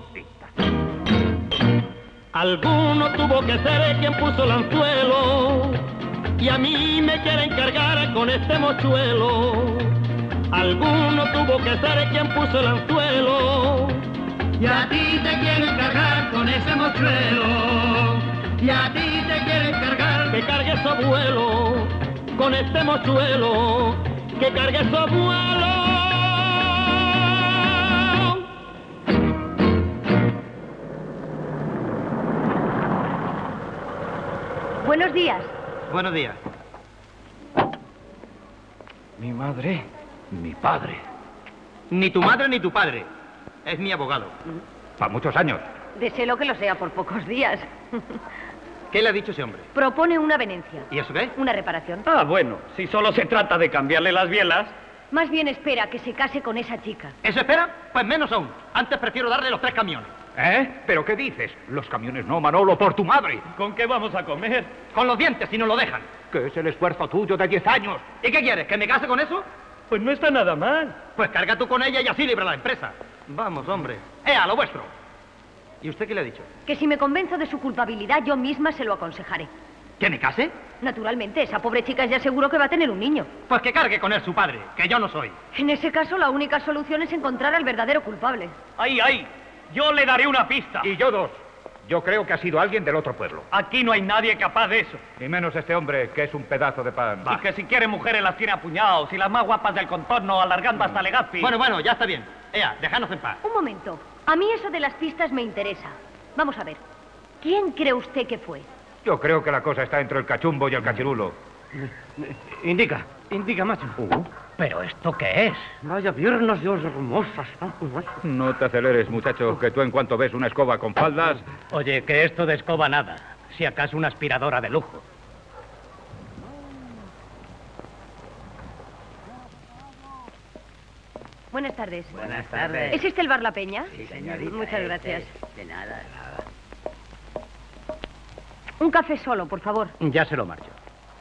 S1: Alguno tuvo que ser quien puso el anzuelo, y a mí me quieren cargar con este mochuelo. Alguno tuvo que ser quien puso el anzuelo, y a ti te quieren cargar con ese mochuelo. Y a ti te quieren cargar, que cargue su abuelo con este mochuelo, que cargue su abuelo.
S7: Buenos días.
S6: Buenos días.
S2: Mi madre, mi padre.
S6: Ni tu madre ni tu padre. Es mi abogado.
S2: Para muchos años.
S7: Deseo que lo sea por pocos días.
S6: ¿Qué le ha dicho ese hombre?
S7: Propone una venencia.
S6: ¿Y eso qué?
S7: Una reparación.
S12: Ah, bueno, si solo se trata de cambiarle las bielas.
S7: Más bien espera que se case con esa chica.
S6: ¿Eso espera? Pues menos aún. Antes prefiero darle los tres camiones.
S2: ¿Eh? ¿Pero qué dices? Los camiones no, Manolo, por tu madre.
S12: ¿Con qué vamos a comer?
S6: Con los dientes, si no lo dejan.
S2: Que es el esfuerzo tuyo de diez años.
S6: ¿Y qué quieres? ¿Que me case con eso?
S12: Pues no está nada mal.
S6: Pues carga tú con ella y así libra la empresa. Vamos, hombre. ¡Ea, lo vuestro! ¿Y usted qué le ha dicho?
S7: Que si me convenzo de su culpabilidad, yo misma se lo aconsejaré.
S6: ¿Que me case?
S7: Naturalmente, esa pobre chica es ya seguro que va a tener un niño.
S6: Pues que cargue con él su padre, que yo no soy.
S7: En ese caso, la única solución es encontrar al verdadero culpable.
S12: ¡Ay, ay! Yo le daré una pista.
S2: Y yo dos. Yo creo que ha sido alguien del otro pueblo.
S12: Aquí no hay nadie capaz de eso.
S2: Y menos este hombre, que es un pedazo de pan.
S12: Y que si quiere mujeres las tiene a puñados, y las más guapas del contorno alargando hasta Legazpi.
S6: Bueno, bueno, ya está bien. Ea, déjanos en paz.
S7: Un momento. A mí eso de las pistas me interesa. Vamos a ver. ¿Quién cree usted que fue?
S2: Yo creo que la cosa está entre el cachumbo y el cachirulo.
S6: Indica, indica, macho.
S2: Uh,
S6: ¿Pero esto qué es? Vaya piernas, Dios, hermosas.
S11: No te aceleres, muchacho, que tú en cuanto ves una escoba con faldas...
S13: Oye, que esto de escoba nada. Si acaso una aspiradora de lujo.
S7: Buenas tardes.
S13: Buenas tardes.
S7: ¿Es este el bar La Peña?
S13: Sí, señorita.
S7: Muchas gracias.
S13: De nada.
S7: Un café solo, por favor.
S13: Ya se lo marcho.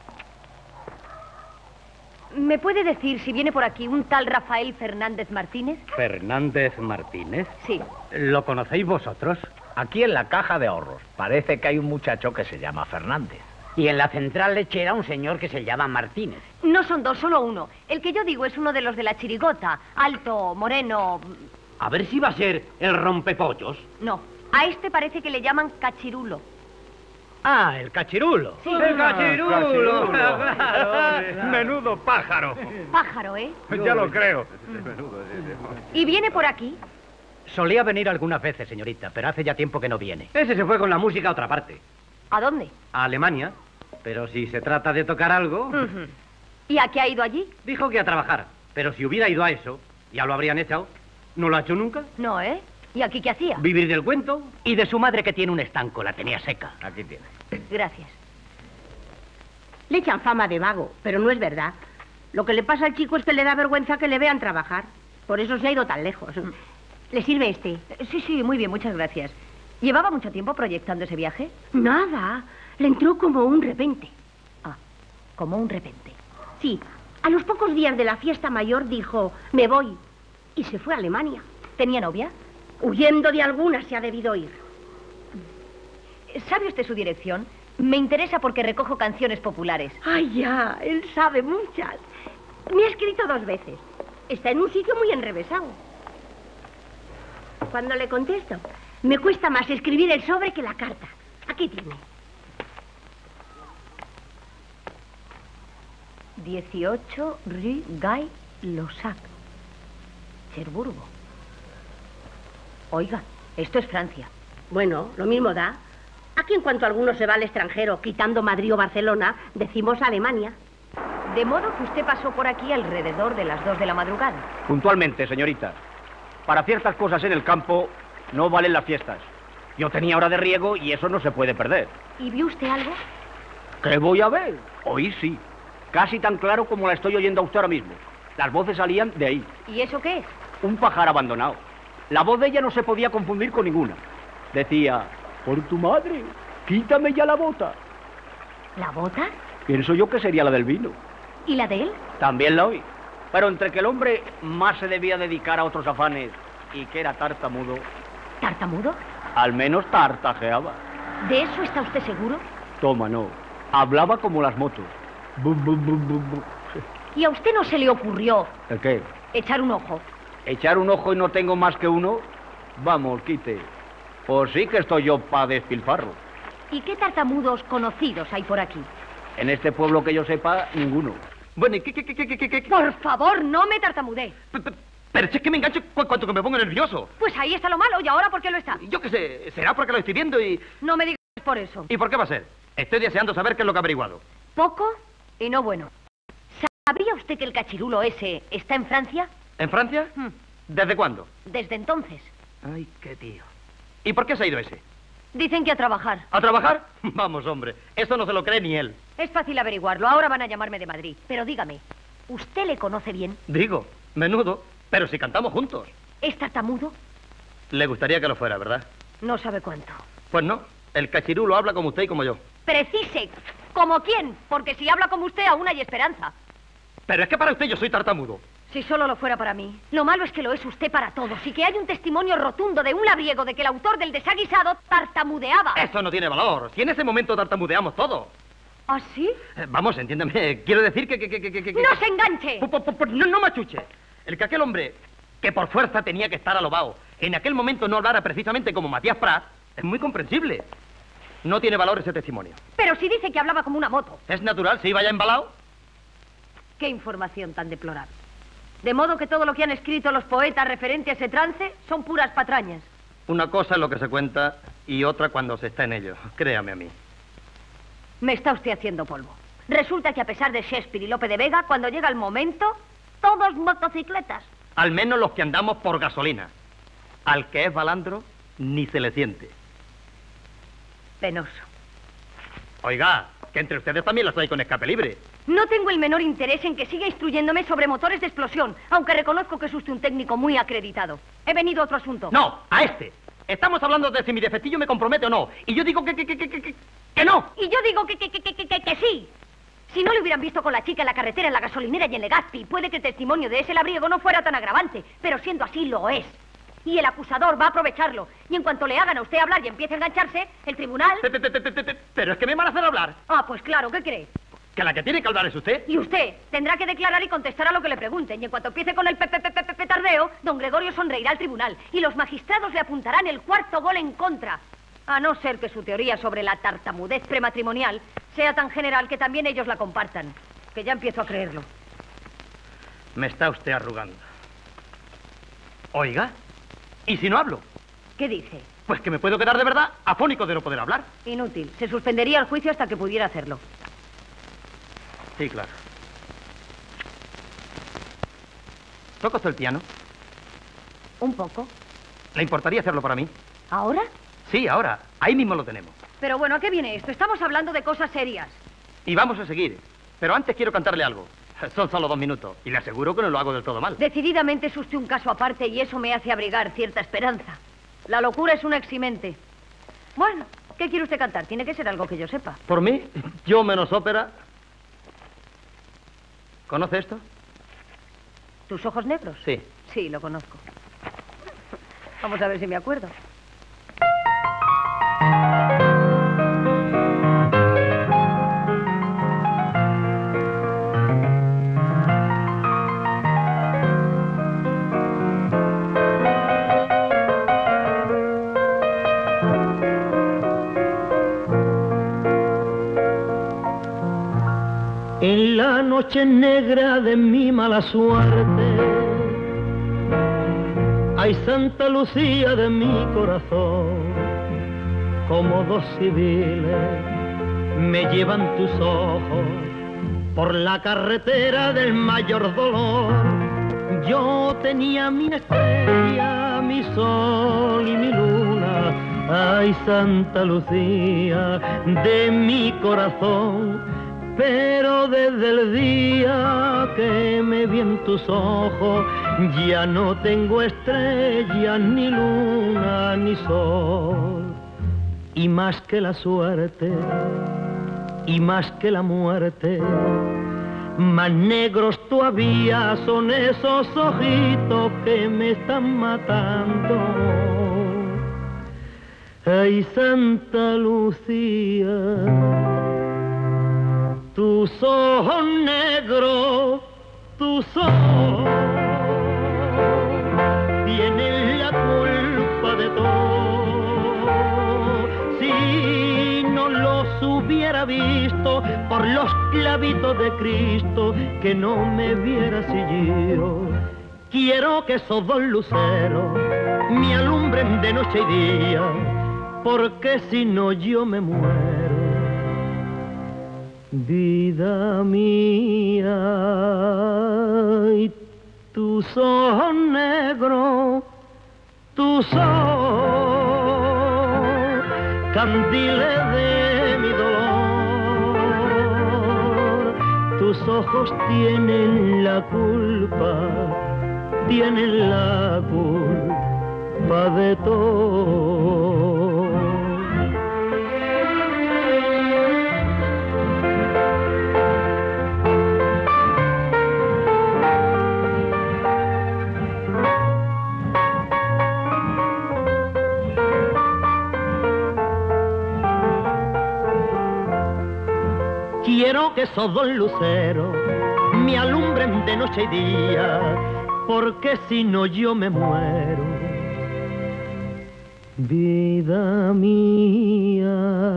S7: ¿Me puede decir si viene por aquí un tal Rafael Fernández Martínez?
S13: ¿Fernández Martínez?
S7: Sí.
S13: ¿Lo conocéis vosotros?
S15: Aquí en la caja de ahorros. Parece que hay un muchacho que se llama Fernández.
S13: Y en la central lechera un señor que se llama Martínez.
S7: No son dos, solo uno. El que yo digo es uno de los de la chirigota. Alto, moreno...
S6: A ver si va a ser el rompepollos.
S7: No, a este parece que le llaman cachirulo.
S6: Ah, el cachirulo.
S7: Sí.
S2: ¡El cachirulo! Claro. Menudo pájaro.
S7: Pájaro, ¿eh?
S2: Ya lo creo.
S7: ¿Y viene por aquí?
S6: Solía venir algunas veces, señorita, pero hace ya tiempo que no viene. Ese se fue con la música a otra parte.
S7: ¿A dónde?
S6: A Alemania. Pero si se trata de tocar algo...
S7: Uh-huh. ¿Y a qué ha ido allí?
S6: Dijo que a trabajar. Pero si hubiera ido a eso, ya lo habrían echado. ¿No lo ha hecho nunca?
S7: No, ¿eh? ¿Y aquí qué hacía?
S6: Vivir del cuento y de su madre que tiene un estanco. La tenía seca.
S11: Aquí tiene.
S7: Gracias.
S10: Le echan fama de vago, pero no es verdad. Lo que le pasa al chico es que le da vergüenza que le vean trabajar. Por eso se ha ido tan lejos. ¿Le sirve este?
S7: Sí, sí, muy bien, muchas gracias. ¿Llevaba mucho tiempo proyectando ese viaje?
S10: Nada. Le entró como un repente.
S7: Ah, como un repente.
S10: Sí. A los pocos días de la fiesta mayor dijo, me voy. Y se fue a Alemania.
S7: ¿Tenía novia?
S10: Huyendo de alguna se ha debido ir.
S7: ¿Sabe usted su dirección? Me interesa porque recojo canciones populares.
S10: Ay, ya, él sabe muchas. Me ha escrito dos veces. Está en un sitio muy enrevesado. Cuando le contesto, me cuesta más escribir el sobre que la carta. Aquí tiene.
S7: dieciocho Rue Gay Lussac, Cherburgo. Oiga, esto es Francia.
S10: Bueno, lo mismo da. Aquí en cuanto alguno se va al extranjero, quitando Madrid o Barcelona, decimos Alemania.
S7: De modo que usted pasó por aquí alrededor de las dos de la madrugada.
S6: Puntualmente, señorita. Para ciertas cosas en el campo no valen las fiestas. Yo tenía hora de riego y eso no se puede perder.
S7: ¿Y vio usted algo?
S6: ¿Qué voy a ver? Oí sí. Casi tan claro como la estoy oyendo a usted ahora mismo. Las voces salían de ahí.
S7: ¿Y eso qué es?
S6: Un pajar abandonado. La voz de ella no se podía confundir con ninguna. Decía, por tu madre, quítame ya la bota.
S7: ¿La bota?
S6: Pienso yo que sería la del vino.
S7: ¿Y la de él?
S6: También la oí. Pero entre que el hombre más se debía dedicar a otros afanes y que era tartamudo...
S7: ¿Tartamudo?
S6: Al menos tartajeaba.
S7: ¿De eso está usted seguro?
S6: Toma, no. Hablaba como las motos. Bum, bum, bum, bum, bum.
S7: ¿Y a usted no se le ocurrió
S6: ¿El qué?
S7: echar un ojo?
S6: ¿Echar un ojo y no tengo más que uno? Vamos, quite. Pues sí que estoy yo pa' despilfarro.
S7: ¿Y qué tartamudos conocidos hay por aquí?
S6: En este pueblo que yo sepa, ninguno.
S12: Bueno, ¿y qué, qué, qué, qué, qué, qué?
S7: Por favor, no me tartamudee.
S12: Pero es que me engancho cu cuanto que me pongo nervioso.
S7: Pues ahí está lo malo, ¿y ahora por qué lo está?
S12: Yo qué sé, será porque lo estoy viendo y...
S7: No me digas por eso.
S12: ¿Y por qué va a ser? Estoy deseando saber qué es lo que ha averiguado.
S7: Poco y no bueno. ¿Sabría usted que el cachirulo ese está en Francia?
S12: ¿En Francia?
S7: Hmm.
S12: ¿Desde cuándo?
S7: Desde entonces.
S12: Ay, qué tío. ¿Y por qué se ha ido ese?
S7: Dicen que a trabajar.
S12: ¿A trabajar? Vamos, hombre, eso no se lo cree ni él.
S7: Es fácil averiguarlo, ahora van a llamarme de Madrid. Pero dígame, ¿usted le conoce bien?
S12: Digo, menudo, pero si cantamos juntos.
S7: ¿Es tartamudo?
S12: Le gustaría que lo fuera, ¿verdad?
S7: No sabe cuánto.
S12: Pues no, el cachirulo habla como usted y como yo.
S7: Precise. ¿Como quién? Porque si habla como usted, aún hay esperanza.
S12: Pero es que para usted yo soy tartamudo.
S7: Si solo lo fuera para mí. Lo malo es que lo es usted para todos y que hay un testimonio rotundo de un labriego de que el autor del desaguisado tartamudeaba.
S12: Eso no tiene valor. Si en ese momento tartamudeamos todos.
S7: ¿Ah, sí?
S12: Eh, vamos, entiéndeme. Quiero decir que... que, que, que, que
S7: ¡No se enganche!
S12: Pu, pu, pu, no, no machuche. El que aquel hombre, que por fuerza tenía que estar alobao, en aquel momento no hablara precisamente como Matías Prat, es muy comprensible. No tiene valor ese testimonio.
S7: Pero si dice que hablaba como una moto.
S12: Es natural, si iba ya embalado.
S7: Qué información tan deplorable. De modo que todo lo que han escrito los poetas referente a ese trance son puras patrañas.
S12: Una cosa es lo que se cuenta y otra cuando se está en ello. Créame a mí.
S7: Me está usted haciendo polvo. Resulta que a pesar de Shakespeare y Lope de Vega, cuando llega el momento, todos motocicletas.
S12: Al menos los que andamos por gasolina. Al que es balandro, ni se le siente.
S7: Penoso.
S12: Oiga, que entre ustedes también las hay con escape libre.
S7: No tengo el menor interés en que siga instruyéndome sobre motores de explosión, aunque reconozco que es usted un técnico muy acreditado. He venido a otro asunto.
S12: No, a este. Estamos hablando de si mi defectillo me compromete o no. Y yo digo que, que, que, que, que, que no.
S7: Y yo digo que, que, que, que, que, que sí. Si no le hubieran visto con la chica en la carretera, en la gasolinera y en Legazpi, puede que el testimonio de ese labriego no fuera tan agravante, pero siendo así, lo es. Y el acusador va a aprovecharlo. Y en cuanto le hagan a usted hablar y empiece a engancharse, el tribunal...
S12: Te, te, te, te, te, te, Pero es que me van a hacer hablar.
S7: Ah, pues claro, ¿qué cree?
S12: Que la que tiene que hablar es usted.
S7: Y usted tendrá que declarar y contestar a lo que le pregunten. Y en cuanto empiece con el pe, pe, pe, pe, pe, petardeo, don Gregorio sonreirá al tribunal. Y los magistrados le apuntarán el cuarto gol en contra. A no ser que su teoría sobre la tartamudez prematrimonial sea tan general que también ellos la compartan. Que ya empiezo a creerlo.
S12: Me está usted arrugando. Oiga, ¿y si no hablo?
S7: ¿Qué dice?
S12: Pues que me puedo quedar de verdad afónico de no poder hablar.
S7: Inútil. Se suspendería el juicio hasta que pudiera hacerlo.
S12: Sí, claro. ¿Toca usted el piano?
S7: Un poco.
S12: ¿Le importaría hacerlo para mí?
S7: ¿Ahora?
S12: Sí, ahora. Ahí mismo lo tenemos.
S7: Pero bueno, ¿a qué viene esto? Estamos hablando de cosas serias.
S12: Y vamos a seguir. Pero antes quiero cantarle algo. Son solo dos minutos. Y le aseguro que no lo hago del todo mal.
S7: Decididamente es usted un caso aparte y eso me hace abrigar cierta esperanza. La locura es un eximente. Bueno, ¿qué quiere usted cantar? Tiene que ser algo que yo sepa.
S12: Por mí, yo menos ópera. ¿Conoce esto?
S7: ¿Tus ojos negros?
S12: Sí.
S7: Sí, lo conozco. Vamos a ver si me acuerdo.
S1: En la noche negra de mi mala suerte, ay Santa Lucía de mi corazón, como dos civiles me llevan tus ojos por la carretera del mayor dolor. Yo tenía mi estrella, mi sol y mi luna, ay Santa Lucía de mi corazón. Pero desde el día que me vi en tus ojos, ya no tengo estrellas, ni luna, ni sol. Y más que la suerte, y más que la muerte, más negros todavía son esos ojitos que me están matando. Ay, Santa Lucía, tus ojos negros, tus ojos tienen la culpa de todo. Si no los hubiera visto por los clavitos de Cristo, que no me viera yo. Quiero que esos dos luceros me alumbren de noche y día, porque si no yo me muero. Vida mía, y tus ojos negros, tus ojos, candiles de mi dolor. Tus ojos tienen la culpa, tienen la culpa de todo. Quiero que esos dos luceros me alumbren de noche y día, porque si no yo me muero. Vida mía,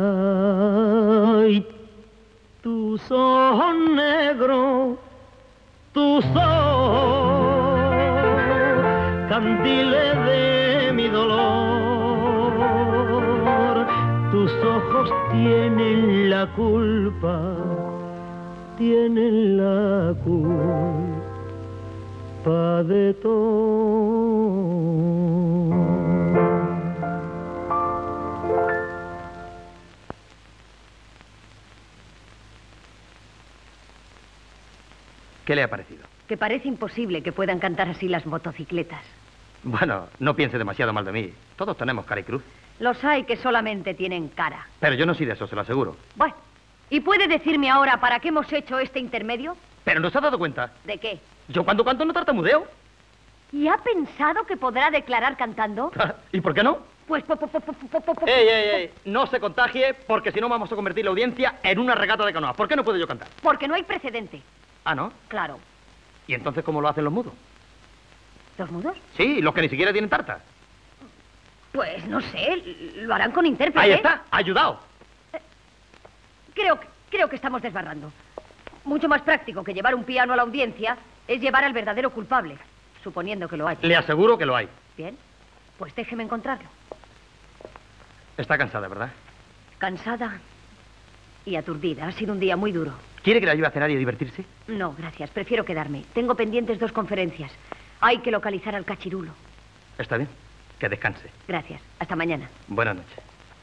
S1: y tus ojos negros, tus ojos, candiles de mi dolor. Tus ojos tienen la culpa, tienen la culpa de todo.
S12: ¿Qué le ha parecido?
S7: Que parece imposible que puedan cantar así las motocicletas.
S12: Bueno, no piense demasiado mal de mí. Todos tenemos cara y cruz.
S7: Los hay que solamente tienen cara.
S12: Pero yo no soy de eso, se lo aseguro.
S7: Bueno, ¿y puede decirme ahora para qué hemos hecho este intermedio?
S12: ¿Pero no se ha dado cuenta?
S7: ¿De qué?
S12: Yo cuando canto no tartamudeo.
S7: ¿Y ha pensado que podrá declarar cantando?
S12: ¿Y por qué no?
S7: Pues... Po, po, po, po, po, po, po.
S12: ¡Ey, ey, ey! No se contagie, porque si no vamos a convertir la audiencia en una regata de canoas. ¿Por qué no puedo yo cantar?
S7: Porque no hay precedente.
S12: Ah, ¿no?
S7: Claro.
S12: ¿Y entonces cómo lo hacen los mudos?
S7: ¿Los mudos?
S12: Sí, los que ni siquiera tienen tarta.
S7: Pues no sé, lo harán con intérprete.
S12: Ahí está, ayudado.
S7: Creo, creo que estamos desbarrando. Mucho más práctico que llevar un piano a la audiencia es llevar al verdadero culpable, suponiendo que lo haya.
S12: Le aseguro que lo hay.
S7: Bien, pues déjeme encontrarlo.
S12: Está cansada, ¿verdad?
S7: Cansada y aturdida. Ha sido un día muy duro.
S12: ¿Quiere que le ayude a cenar y a divertirse?
S7: No, gracias. Prefiero quedarme. Tengo pendientes dos conferencias. Hay que localizar al cachirulo.
S12: Está bien. Que descanse.
S7: Gracias. Hasta mañana.
S12: Buenas noches.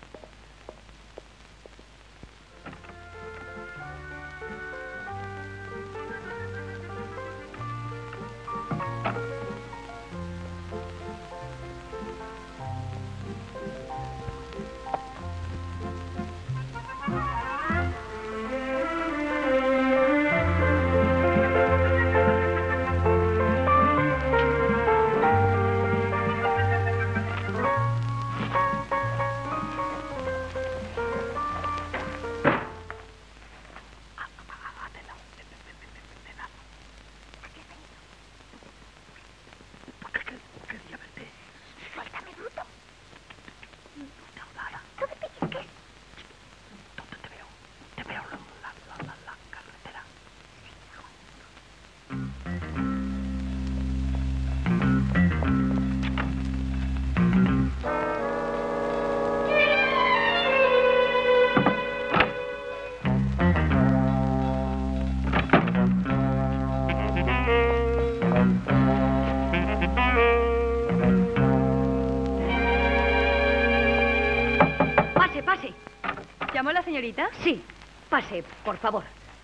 S7: señorita? Sí. Pase, por favor.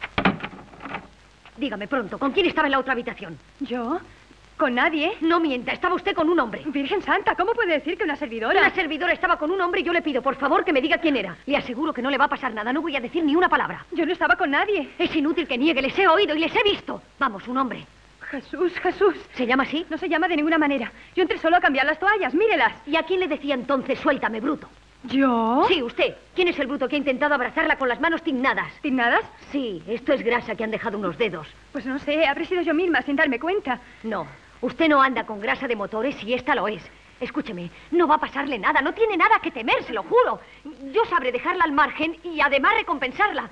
S7: Dígame pronto, ¿con quién estaba en la otra habitación?
S15: ¿Yo? ¿Con nadie?
S7: No mienta, estaba usted con un hombre.
S15: Virgen Santa, ¿cómo puede decir que una servidora?
S7: Una servidora estaba con un hombre y yo le pido, por favor, que me diga quién era. Le aseguro que no le va a pasar nada, no voy a decir ni una palabra.
S15: Yo no estaba con nadie.
S7: Es inútil que niegue, les he oído y les he visto. Vamos, un hombre.
S15: Jesús, Jesús.
S7: ¿Se llama así?
S15: No se llama de ninguna manera. Yo entré solo a cambiar las toallas, mírelas.
S7: ¿Y a quién le decía entonces, suéltame, bruto?
S15: ¿Yo?
S7: Sí, usted. ¿Quién es el bruto que ha intentado abrazarla con las manos tignadas?
S15: ¿Tignadas?
S7: Sí, esto es grasa que han dejado unos dedos.
S15: Pues no sé, habré sido yo misma sin darme cuenta.
S7: No, usted no anda con grasa de motores y esta lo es. Escúcheme, no va a pasarle nada, no tiene nada que temer, se lo juro. Yo sabré dejarla al margen y además recompensarla.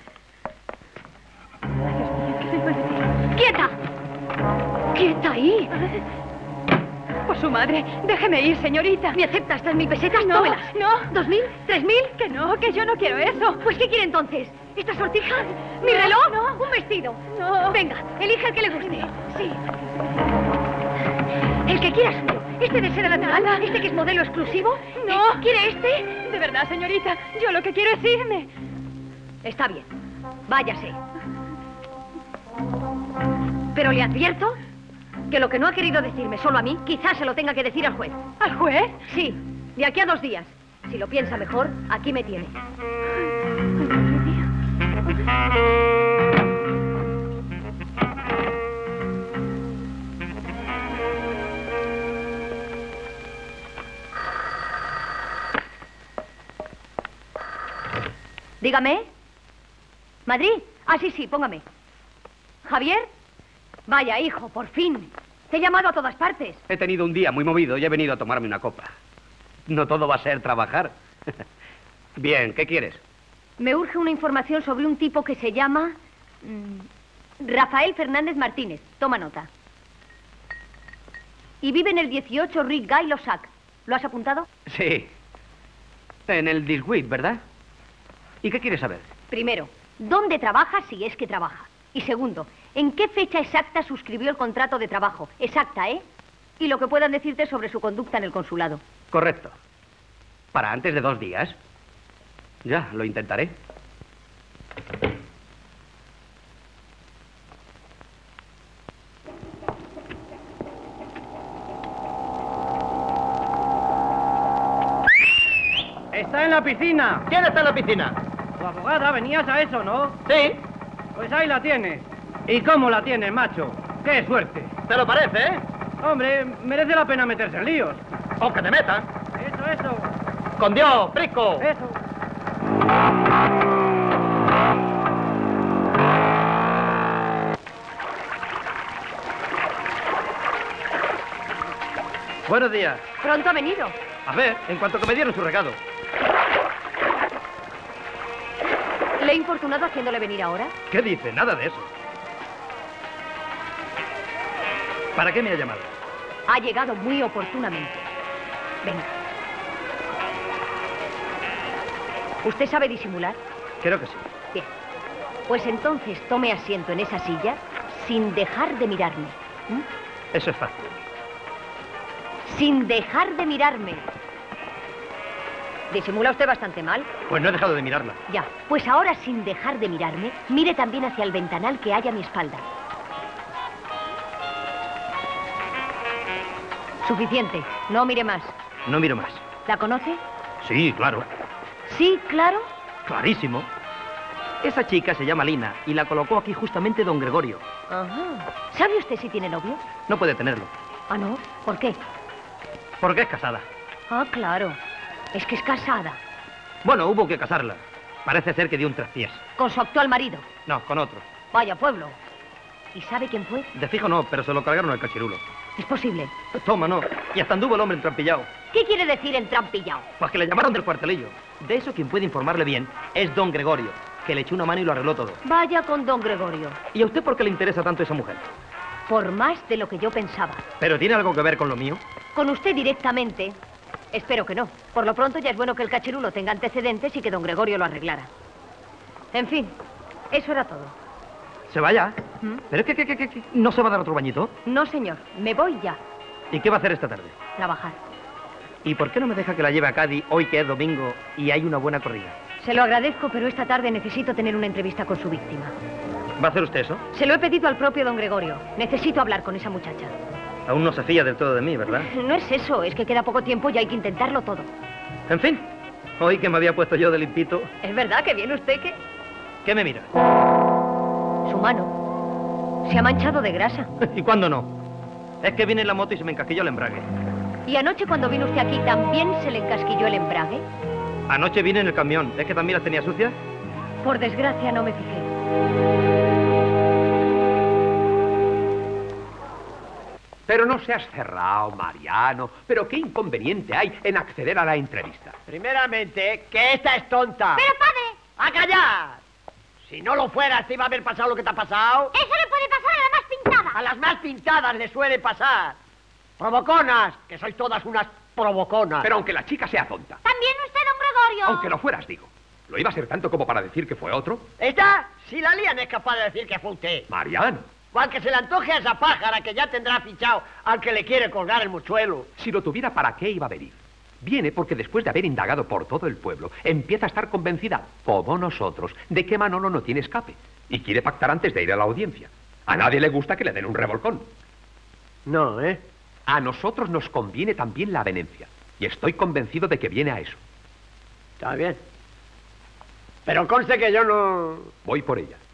S7: ¡Quieta! ¡Quieta ahí!
S15: Por su madre, déjeme ir, señorita.
S7: ¿Me acepta estas mil pesetas?
S15: No,
S7: Tómelas.
S15: no.
S7: ¿Dos mil? ¿Tres mil?
S15: Que no, que yo no quiero eso.
S7: Pues, ¿qué quiere entonces? ¿Esta sortija? ¿Mi reloj?
S15: No.
S7: ¿Un vestido?
S15: No.
S7: Venga, elija el que le guste. Sí. El que quiera suyo. ¿Este de seda natural?
S15: Nada.
S7: ¿Este que es modelo exclusivo?
S15: No.
S7: ¿Quiere este?
S15: De verdad, señorita, yo lo que quiero es irme.
S7: Está bien. Váyase. Pero le advierto que lo que no ha querido decirme solo a mí, quizás se lo tenga que decir al juez.
S15: ¿Al juez?
S7: Sí, de aquí a dos días. Si lo piensa mejor, aquí me tiene. Dígame. ¿Madrid? Ah, sí, sí, póngame. ¿Javier? Vaya, hijo, por fin. Te he llamado a todas partes.
S4: He tenido un día muy movido y he venido a tomarme una copa. No todo va a ser trabajar. Bien, ¿qué quieres?
S7: Me urge una información sobre un tipo que se llama... mmm, Rafael Fernández Martínez. Toma nota. Y vive en el dieciocho Rue Guy Lossac. ¿Lo has apuntado?
S4: Sí. En el Diswit, ¿verdad? ¿Y qué quieres saber?
S7: Primero, ¿dónde trabaja si es que trabaja? Y segundo, ¿en qué fecha exacta suscribió el contrato de trabajo? Exacta, ¿eh? Y lo que puedan decirte sobre su conducta en el consulado.
S4: Correcto. ¿Para antes de dos días? Ya, lo intentaré.
S6: Está en la piscina.
S12: ¿Quién está en la piscina?
S6: Tu abogada, venías a eso, ¿no?
S12: Sí.
S6: Pues ahí la tienes. ¿Y cómo la tienes, macho? ¡Qué suerte!
S12: ¿Te lo parece, eh?
S6: Hombre, merece la pena meterse en líos.
S12: ¡O que te metan!
S6: Eso, eso.
S12: ¡Con Dios, Prisco!
S6: Eso.
S12: Buenos días.
S7: Pronto ha venido.
S12: A ver, en cuanto que me dieron su recado.
S7: ¿Le he infortunado haciéndole venir ahora?
S12: ¿Qué dice? Nada de eso. ¿Para qué me ha llamado?
S7: Ha llegado muy oportunamente. Venga. ¿Usted sabe disimular?
S12: Creo que sí.
S7: Bien. Pues entonces tome asiento en esa silla sin dejar de mirarme. ¿Mm?
S12: Eso es fácil.
S7: Sin dejar de mirarme. ¿Disimula usted bastante mal?
S12: Pues no he dejado de mirarla.
S7: Ya. Pues ahora, sin dejar de mirarme, mire también hacia el ventanal que hay a mi espalda. Suficiente. No mire más.
S12: No miro más.
S7: ¿La conoce?
S12: Sí, claro.
S7: Sí, claro.
S12: Clarísimo. Esa chica se llama Lina y la colocó aquí justamente don Gregorio.
S7: Ajá. ¿Sabe usted si tiene novio?
S12: No puede tenerlo.
S7: Ah, ¿no? ¿Por qué?
S12: Porque es casada.
S7: Ah, claro. Es que es casada.
S12: Bueno, hubo que casarla. Parece ser que dio un traspiés.
S7: ¿Con su actual marido?
S12: No, con otro.
S7: Vaya pueblo. ¿Y sabe quién fue?
S12: De fijo no, pero se lo cargaron al cachirulo.
S7: Es posible.
S12: Toma, no. Y hasta anduvo el hombre entrampillado.
S7: ¿Qué quiere decir entrampillado?
S12: Pues que le llamaron del cuartelillo. De eso quien puede informarle bien es don Gregorio, que le echó una mano y lo arregló todo.
S7: Vaya con don Gregorio.
S12: ¿Y a usted por qué le interesa tanto esa mujer?
S7: Por más de lo que yo pensaba.
S12: ¿Pero tiene algo que ver con lo mío?
S7: Con usted directamente. Espero que no. Por lo pronto ya es bueno que el cachirulo tenga antecedentes y que don Gregorio lo arreglara. En fin, eso era todo.
S12: ¿Se vaya?
S7: ¿Mm?
S12: ¿Pero es que, que, que, que no se va a dar otro bañito?
S7: No, señor. Me voy ya.
S12: ¿Y qué va a hacer esta tarde?
S7: Trabajar.
S12: ¿Y por qué no me deja que la lleve a Cádiz hoy que es domingo y hay una buena corrida?
S7: Se lo agradezco, pero esta tarde necesito tener una entrevista con su víctima.
S12: ¿Va a hacer usted eso?
S7: Se lo he pedido al propio don Gregorio. Necesito hablar con esa muchacha.
S12: Aún no se fía del todo de mí, ¿verdad?
S7: No es eso, es que queda poco tiempo y hay que intentarlo todo.
S12: En fin, hoy que me había puesto yo de limpito...
S7: ¿Es verdad que viene usted que...?
S12: ¿Qué me mira?
S7: Su mano. Se ha manchado de grasa.
S12: ¿Y cuándo no? Es que vine en la moto y se me encasquilló el embrague.
S7: ¿Y anoche cuando vino usted aquí también se le encasquilló el embrague?
S12: Anoche vine en el camión. ¿Es que también las tenía sucias?
S7: Por desgracia no me fijé.
S4: Pero no seas cerrado, Mariano. Pero qué inconveniente hay en acceder a la entrevista.
S14: Primeramente, que esta es tonta.
S8: ¡Pero, padre!
S14: ¡A callar! Si no lo fueras, te iba a haber pasado lo que te ha pasado.
S8: Eso le puede pasar a la más pintada.
S14: A las más pintadas le suele pasar. Provoconas, que sois todas unas provoconas.
S4: Pero aunque la chica sea tonta.
S8: También usted, don Gregorio.
S4: Aunque lo fueras, digo. ¿Lo iba a ser tanto como para decir que fue otro?
S14: ¿Esta? Si la lían es capaz de decir que fue usted.
S4: Mariano.
S14: O al que se le antoje a esa pájara que ya tendrá fichado al que le quiere colgar el mochuelo.
S4: Si lo tuviera, ¿para qué iba a venir? Viene porque después de haber indagado por todo el pueblo, empieza a estar convencida, como nosotros, de que Manolo no tiene escape. Y quiere pactar antes de ir a la audiencia. A nadie le gusta que le den un revolcón.
S14: No, ¿eh?
S4: A nosotros nos conviene también la avenencia. Y estoy convencido de que viene a eso.
S14: Está bien. Pero conste que yo no...
S4: Voy por ella.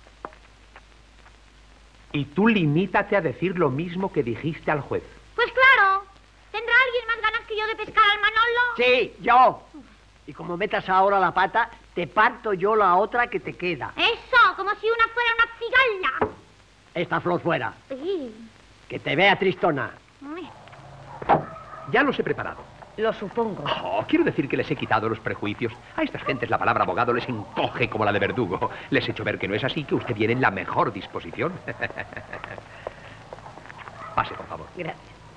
S4: Y tú limítate a decir lo mismo que dijiste al juez.
S8: Pues claro. ¿Tendrá alguien más ganas que yo de pescar al Manolo?
S14: Sí, yo. Y como metas ahora la pata, te parto yo la otra que te queda.
S8: Eso, como si una fuera una cigala.
S14: Esta flor fuera.
S8: Sí.
S14: Que te vea tristona.
S8: Ay.
S4: Ya los he preparado.
S7: Lo supongo.
S4: Oh, quiero decir que les he quitado los prejuicios. A estas gentes la palabra abogado les encoge como la de verdugo. Les he hecho ver que no es así, que usted viene en la mejor disposición. Pase, por favor.
S7: Gracias.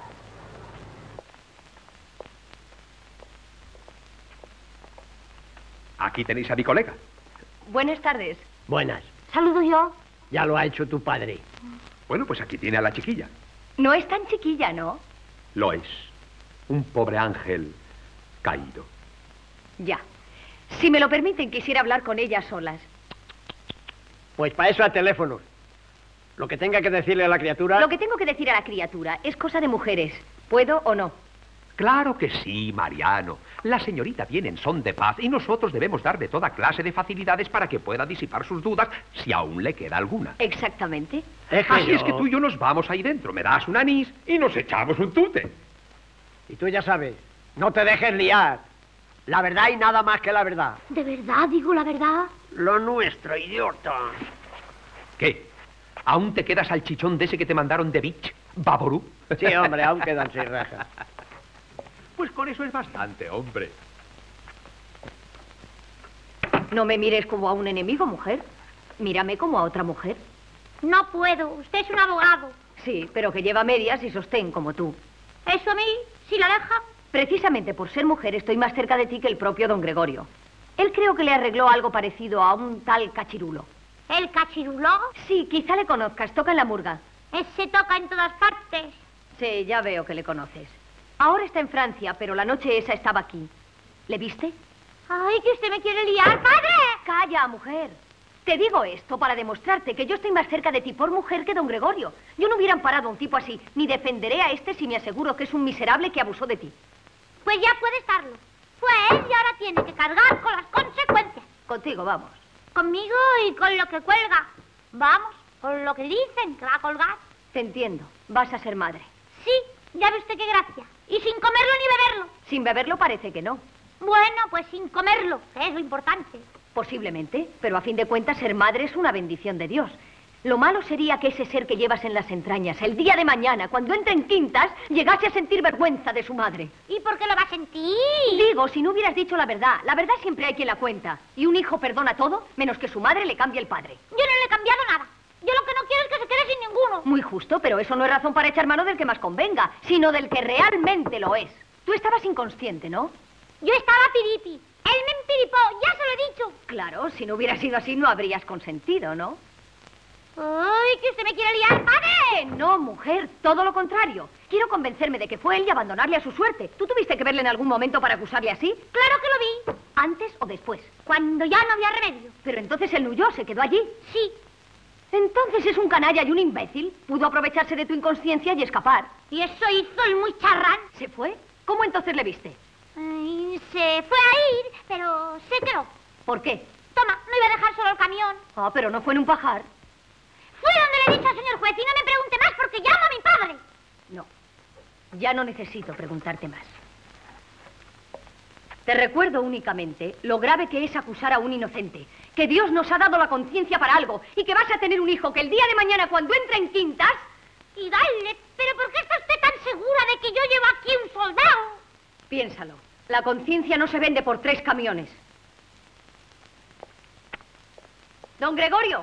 S4: Aquí tenéis a mi colega.
S7: Buenas tardes.
S14: Buenas.
S8: ¿Saludo yo?
S14: Ya lo ha hecho tu padre.
S4: Bueno, pues aquí tiene a la chiquilla.
S7: No es tan chiquilla, ¿no?
S4: Lo es. Un pobre ángel caído.
S7: Ya. Si me lo permiten, quisiera hablar con ella solas.
S14: Pues para eso a teléfonos. Lo que tenga que decirle a la criatura...
S7: Lo que tengo que decir a la criatura es cosa de mujeres. ¿Puedo o no?
S4: Claro que sí, Mariano. La señorita viene en son de paz y nosotros debemos darle toda clase de facilidades para que pueda disipar sus dudas, si aún le queda alguna.
S7: Exactamente.
S14: Es que
S4: Así
S14: yo-
S4: es que tú y yo nos vamos ahí dentro, me das un anís y nos echamos un tute.
S14: Y tú ya sabes, no te dejes liar. La verdad y nada más que la verdad.
S8: ¿De verdad digo la verdad?
S14: Lo nuestro, idiota.
S4: ¿Qué? ¿Aún te quedas al chichón de ese que te mandaron de Beach, Baború?
S14: Sí, hombre, aún quedan seis rajas.
S4: Pues con eso es bastante, hombre.
S7: No me mires como a un enemigo, mujer. Mírame como a otra mujer.
S8: No puedo, usted es un abogado.
S7: Sí, pero que lleva medias y sostén como tú.
S8: Eso a mí, si la deja.
S7: Precisamente por ser mujer estoy más cerca de ti que el propio don Gregorio. Él creo que le arregló algo parecido a un tal cachirulo.
S8: ¿El cachirulo?
S7: Sí, quizá le conozcas. Toca en la murga.
S8: Ese toca en todas partes.
S7: Sí, ya veo que le conoces. Ahora está en Francia, pero la noche esa estaba aquí. ¿Le viste?
S8: Ay, que usted me quiere liar, padre.
S7: Calla, mujer. Te digo esto para demostrarte que yo estoy más cerca de ti por mujer que don Gregorio. Yo no hubiera amparado a un tipo así, ni defenderé a este si me aseguro que es un miserable que abusó de ti.
S8: Pues ya puede estarlo. Fue él y ahora tiene que cargar con las consecuencias.
S7: Contigo, vamos.
S8: Conmigo y con lo que cuelga. Vamos, con lo que dicen que va a colgar.
S7: Te entiendo. Vas a ser madre.
S8: Sí, ya ve usted qué gracia. Y sin comerlo ni beberlo.
S7: Sin beberlo parece que no.
S8: Bueno, pues sin comerlo, que es lo importante.
S7: Posiblemente, pero a fin de cuentas ser madre es una bendición de Dios. Lo malo sería que ese ser que llevas en las entrañas, el día de mañana, cuando entre en quintas, llegase a sentir vergüenza de su madre.
S8: ¿Y por qué lo va a sentir?
S7: Digo, si no hubieras dicho la verdad. La verdad siempre hay quien la cuenta. Y un hijo perdona todo, menos que su madre le cambie el padre.
S8: Yo no le he cambiado nada. Yo lo que no quiero es que se quede sin ninguno.
S7: Muy justo, pero eso no es razón para echar mano del que más convenga, sino del que realmente lo es. Tú estabas inconsciente, ¿no?
S8: Yo estaba piripi. Él me empiripó, ya se lo he dicho.
S7: Claro, si no hubiera sido así no habrías consentido, ¿no?
S8: ¡Ay, que usted me quiere liar, padre!
S7: No, mujer, todo lo contrario. Quiero convencerme de que fue él y abandonarle a su suerte. ¿Tú tuviste que verle en algún momento para acusarle así?
S8: Claro que lo vi.
S7: ¿Antes o después?
S8: Cuando ya no había remedio.
S7: Pero entonces él huyó, se quedó allí.
S8: Sí.
S7: Entonces es un canalla y un imbécil. Pudo aprovecharse de tu inconsciencia y escapar.
S8: Y eso hizo el muy charrán.
S7: ¿Se fue? ¿Cómo entonces le viste?
S8: Ay, se fue a ir, pero se quedó.
S7: ¿Por qué?
S8: Toma, no iba a dejar solo el camión.
S7: Ah, pero no fue en un pajar.
S8: Fui donde le he dicho al señor juez y no me pregunte más porque llamo a mi padre.
S7: No, ya no necesito preguntarte más. Te recuerdo únicamente lo grave que es acusar a un inocente, que Dios nos ha dado la conciencia para algo y que vas a tener un hijo que el día de mañana cuando entre en quintas...
S8: Y dale, pero ¿por qué está usted tan segura de que yo llevo aquí un soldado?
S7: Piénsalo, la conciencia no se vende por tres camiones. Don Gregorio.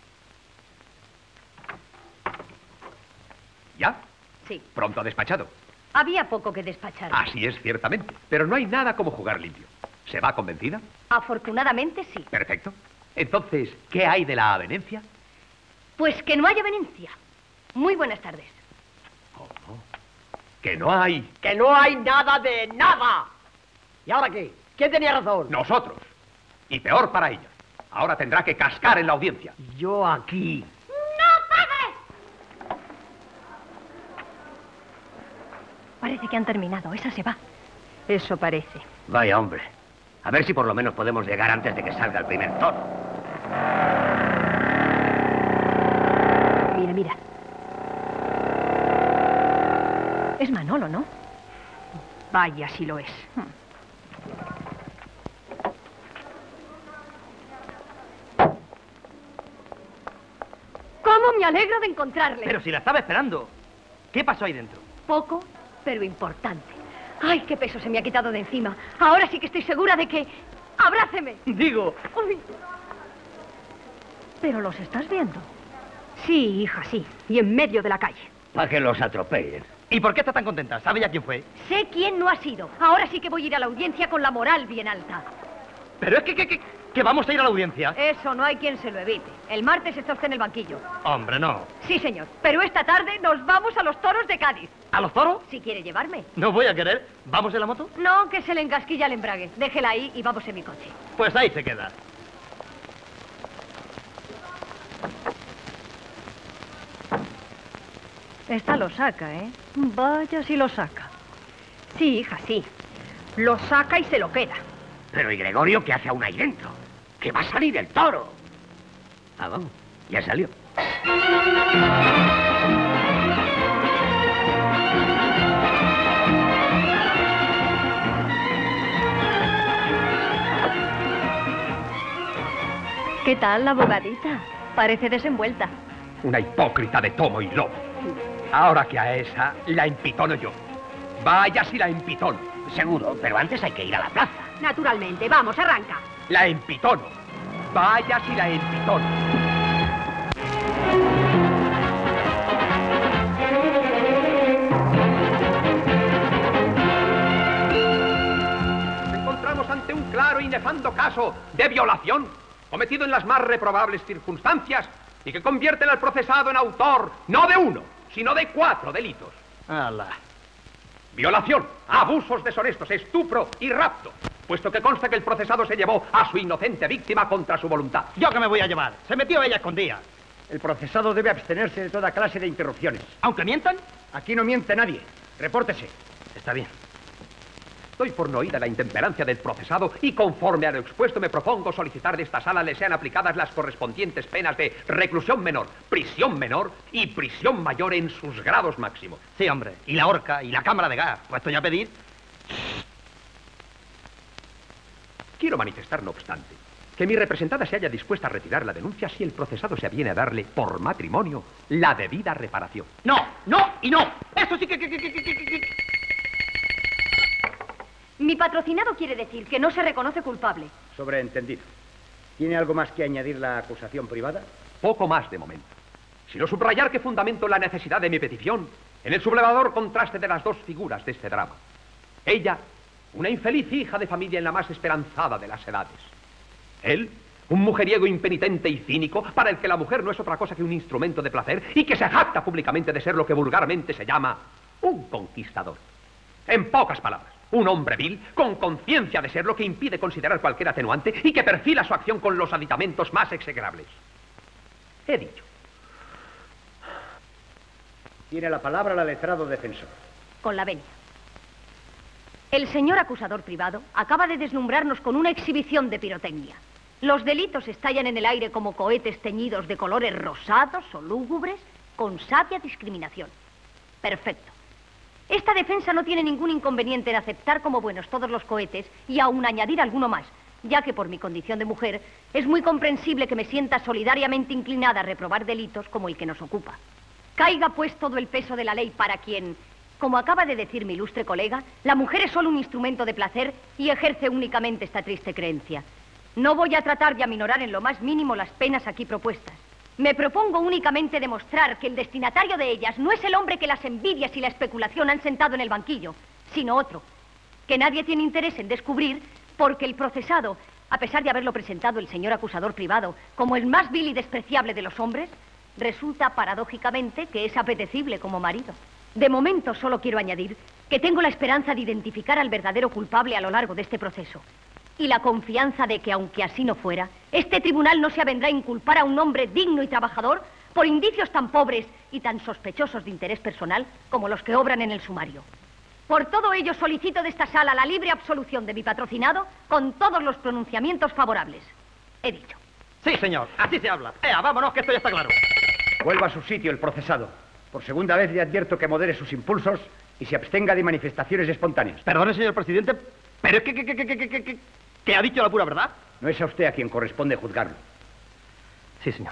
S4: ¿Ya?
S7: Sí.
S4: Pronto ha despachado.
S7: Había poco que despachar.
S4: Así es, ciertamente. Pero no hay nada como jugar limpio. ¿Se va convencida?
S7: Afortunadamente, sí.
S4: Perfecto. Entonces, ¿qué hay de la avenencia?
S7: Pues que no haya venencia. Muy buenas tardes.
S4: ¿Cómo? Que no hay.
S14: Que no hay nada de nada. ¿Y ahora qué? ¿Quién tenía razón?
S4: Nosotros. Y peor para ella. Ahora tendrá que cascar en la audiencia.
S14: Yo aquí.
S8: ¡No, padre!
S7: Parece que han terminado. Esa se va. Eso parece.
S6: Vaya, hombre. A ver si por lo menos podemos llegar antes de que salga el primer toro.
S7: Mira, mira. Es Manolo, ¿no? Vaya, si lo es. ¿Cómo me alegro de encontrarle?
S12: Pero si la estaba esperando. ¿Qué pasó ahí dentro?
S7: Poco, pero importante. Ay, qué peso se me ha quitado de encima. Ahora sí que estoy segura de que... ¡Abráceme!
S12: Digo...
S7: Uy. ¿Pero los estás viendo? Sí, hija, sí. Y en medio de la calle.
S6: Para que los atropellen.
S12: ¿Y por qué está tan contenta? ¿Sabe ya quién fue?
S7: Sé quién no ha sido. Ahora sí que voy a ir a la audiencia con la moral bien alta.
S12: Pero es que, que, que, que vamos a ir a la audiencia.
S7: Eso no hay quien se lo evite. El martes está usted en el banquillo.
S12: Hombre, no.
S7: Sí, señor. Pero esta tarde nos vamos a los toros de Cádiz.
S12: ¿A los toros?
S7: Si quiere llevarme.
S12: No voy a querer. ¿Vamos en la moto?
S7: No, que se le encasquilla el embrague. Déjela ahí y vamos en mi coche.
S12: Pues ahí se queda.
S7: Esta lo saca, ¿eh? Vaya si lo saca.
S15: Sí, hija, sí. Lo saca y se lo queda.
S2: Pero ¿y Gregorio qué hace aún ahí dentro? ¡Que va a salir el toro! Ah, vamos, ya salió.
S7: ¿Qué tal la abogadita? Parece desenvuelta.
S4: Una hipócrita de tomo y lomo. Ahora que a esa la empitono yo. Vaya si la empitono.
S2: Seguro, pero antes hay que ir a la plaza.
S10: Naturalmente, vamos, arranca.
S4: La empitono. Vaya si la empitono. Nos encontramos ante un claro y nefando caso de violación cometido en las más reprobables circunstancias y que convierten al procesado en autor no de uno, sino de cuatro delitos.
S12: ¡Hala!
S4: Violación, abusos deshonestos, estupro y rapto, puesto que consta que el procesado se llevó a su inocente víctima contra su voluntad.
S12: ¿Yo qué me voy a llevar? Se metió ella escondida.
S2: El procesado debe abstenerse de toda clase de interrupciones.
S12: ¿Aunque mientan?
S2: Aquí no miente nadie. Repórtese.
S12: Está bien.
S4: Doy por no oída la intemperancia del procesado y conforme a lo expuesto me propongo solicitar de esta sala le sean aplicadas las correspondientes penas de reclusión menor, prisión menor y prisión mayor en sus grados máximos.
S12: Sí, hombre. Y la horca y la cámara de gas. Puesto ya a pedir.
S4: Quiero manifestar, no obstante, que mi representada se haya dispuesta a retirar la denuncia si el procesado se aviene a darle, por matrimonio, la debida reparación.
S12: No, no y no. Eso sí que... que, que, que, que, que...
S7: Mi patrocinado quiere decir que no se reconoce culpable.
S2: Sobreentendido. ¿Tiene algo más que añadir la acusación privada?
S4: Poco más de momento. Sino subrayar que fundamento la necesidad de mi petición en el sublevador contraste de las dos figuras de este drama. Ella, una infeliz hija de familia en la más esperanzada de las edades. Él, un mujeriego impenitente y cínico, para el que la mujer no es otra cosa que un instrumento de placer y que se jacta públicamente de ser lo que vulgarmente se llama un conquistador. En pocas palabras, un hombre vil, con conciencia de ser lo que impide considerar cualquier atenuante y que perfila su acción con los aditamentos más execrables. He dicho.
S2: Tiene la palabra la letrado defensor.
S7: Con la venia. El señor acusador privado acaba de deslumbrarnos con una exhibición de pirotecnia. Los delitos estallan en el aire como cohetes teñidos de colores rosados o lúgubres, con sabia discriminación. Perfecto. Esta defensa no tiene ningún inconveniente en aceptar como buenos todos los cohetes y aún añadir alguno más, ya que por mi condición de mujer es muy comprensible que me sienta solidariamente inclinada a reprobar delitos como el que nos ocupa. Caiga pues todo el peso de la ley para quien, como acaba de decir mi ilustre colega, la mujer es solo un instrumento de placer y ejerce únicamente esta triste creencia. No voy a tratar de aminorar en lo más mínimo las penas aquí propuestas. Me propongo únicamente demostrar que el destinatario de ellas no es el hombre que las envidias y la especulación han sentado en el banquillo, sino otro, que nadie tiene interés en descubrir porque el procesado, a pesar de haberlo presentado el señor acusador privado como el más vil y despreciable de los hombres, resulta paradójicamente que es apetecible como marido. De momento solo quiero añadir que tengo la esperanza de identificar al verdadero culpable a lo largo de este proceso. Y la confianza de que, aunque así no fuera, este tribunal no se avendrá a inculpar a un hombre digno y trabajador por indicios tan pobres y tan sospechosos de interés personal como los que obran en el sumario. Por todo ello solicito de esta sala la libre absolución de mi patrocinado con todos los pronunciamientos favorables. He dicho.
S12: Sí, señor, así se habla. Ea, vámonos, que esto ya está claro.
S2: Vuelva a su sitio el procesado. Por segunda vez le advierto que modere sus impulsos y se abstenga de manifestaciones espontáneas.
S12: Perdone, señor presidente, pero es que... que, que, que, que, que... ¿Que ha dicho la pura verdad?
S2: No es a usted a quien corresponde juzgarlo.
S12: Sí, señor.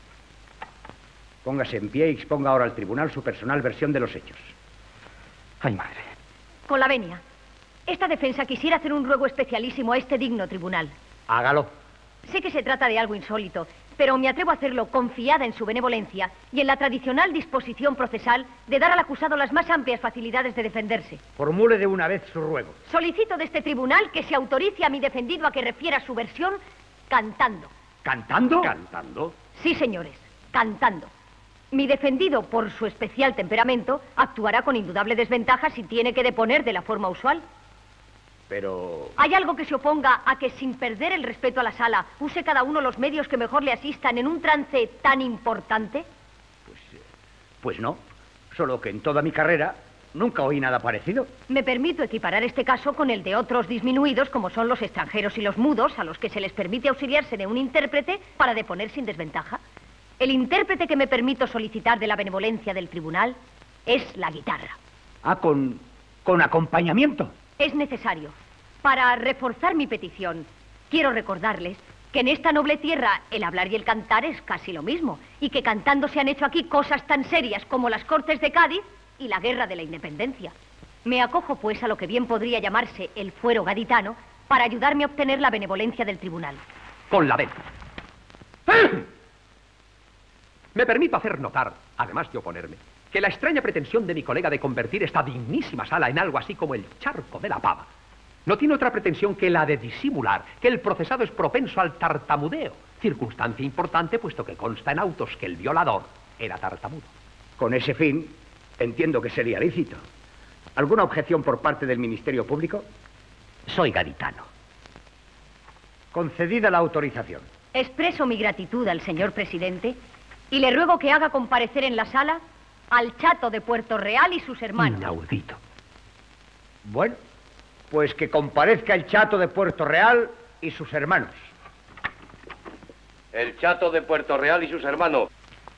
S2: Póngase en pie y exponga ahora al tribunal su personal versión de los hechos.
S12: Ay, madre.
S7: Con la venia. Esta defensa quisiera hacer un ruego especialísimo a este digno tribunal.
S2: Hágalo.
S7: Sé que se trata de algo insólito, pero me atrevo a hacerlo confiada en su benevolencia y en la tradicional disposición procesal de dar al acusado las más amplias facilidades de defenderse.
S2: Formule de una vez su ruego.
S7: Solicito de este tribunal que se autorice a mi defendido a que refiera su versión cantando.
S2: ¿Cantando?
S4: ¿Cantando?
S7: Sí, señores, cantando. Mi defendido, por su especial temperamento, actuará con indudable desventaja si tiene que deponer de la forma usual.
S2: Pero...
S7: ¿Hay algo que se oponga a que, sin perder el respeto a la sala, use cada uno los medios que mejor le asistan en un trance tan importante?
S2: Pues, eh, pues no. Solo que en toda mi carrera nunca oí nada parecido.
S7: Me permito equiparar este caso con el de otros disminuidos, como son los extranjeros y los mudos, a los que se les permite auxiliarse de un intérprete para deponer sin desventaja. El intérprete que me permito solicitar de la benevolencia del tribunal es la guitarra.
S2: Ah, con, con acompañamiento.
S7: Es necesario. Para reforzar mi petición, quiero recordarles que en esta noble tierra el hablar y el cantar es casi lo mismo, y que cantando se han hecho aquí cosas tan serias como las Cortes de Cádiz y la Guerra de la Independencia. Me acojo, pues, a lo que bien podría llamarse el fuero gaditano para ayudarme a obtener la benevolencia del tribunal.
S4: Con la vena. Me permito hacer notar, además de oponerme, que la extraña pretensión de mi colega de convertir esta dignísima sala en algo así como el charco de la pava no tiene otra pretensión que la de disimular que el procesado es propenso al tartamudeo, circunstancia importante puesto que consta en autos que el violador era tartamudo.
S2: Con ese fin, entiendo que sería lícito. ¿Alguna objeción por parte del Ministerio Público?
S6: Soy gaditano.
S2: Concedida la autorización.
S7: Expreso mi gratitud al señor presidente y le ruego que haga comparecer en la sala al chato de Puerto Real y sus hermanos.
S6: Inaudito.
S2: Bueno, pues que comparezca el chato de Puerto Real y sus hermanos.
S5: El chato de Puerto Real y sus hermanos.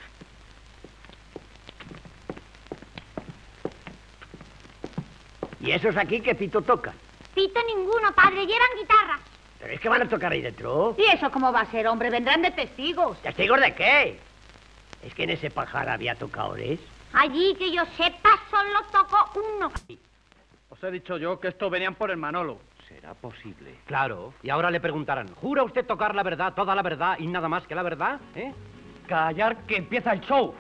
S14: ¿Y esos aquí qué pito tocan?
S8: Pito ninguno, padre, llevan guitarra.
S14: ¿Pero es que van a tocar ahí dentro?
S10: ¿Y eso cómo va a ser, hombre? Vendrán de testigos.
S14: ¿Testigos de qué? ¿Es que en ese pajar había tocadores?
S8: Allí, que yo sepa, solo tocó uno.
S12: Os he dicho yo que estos venían por el Manolo.
S6: ¿Será posible?
S12: Claro, y ahora le preguntarán, ¿jura usted tocar la verdad, toda la verdad y nada más que la verdad? ¿Eh? Callar, que empieza el show.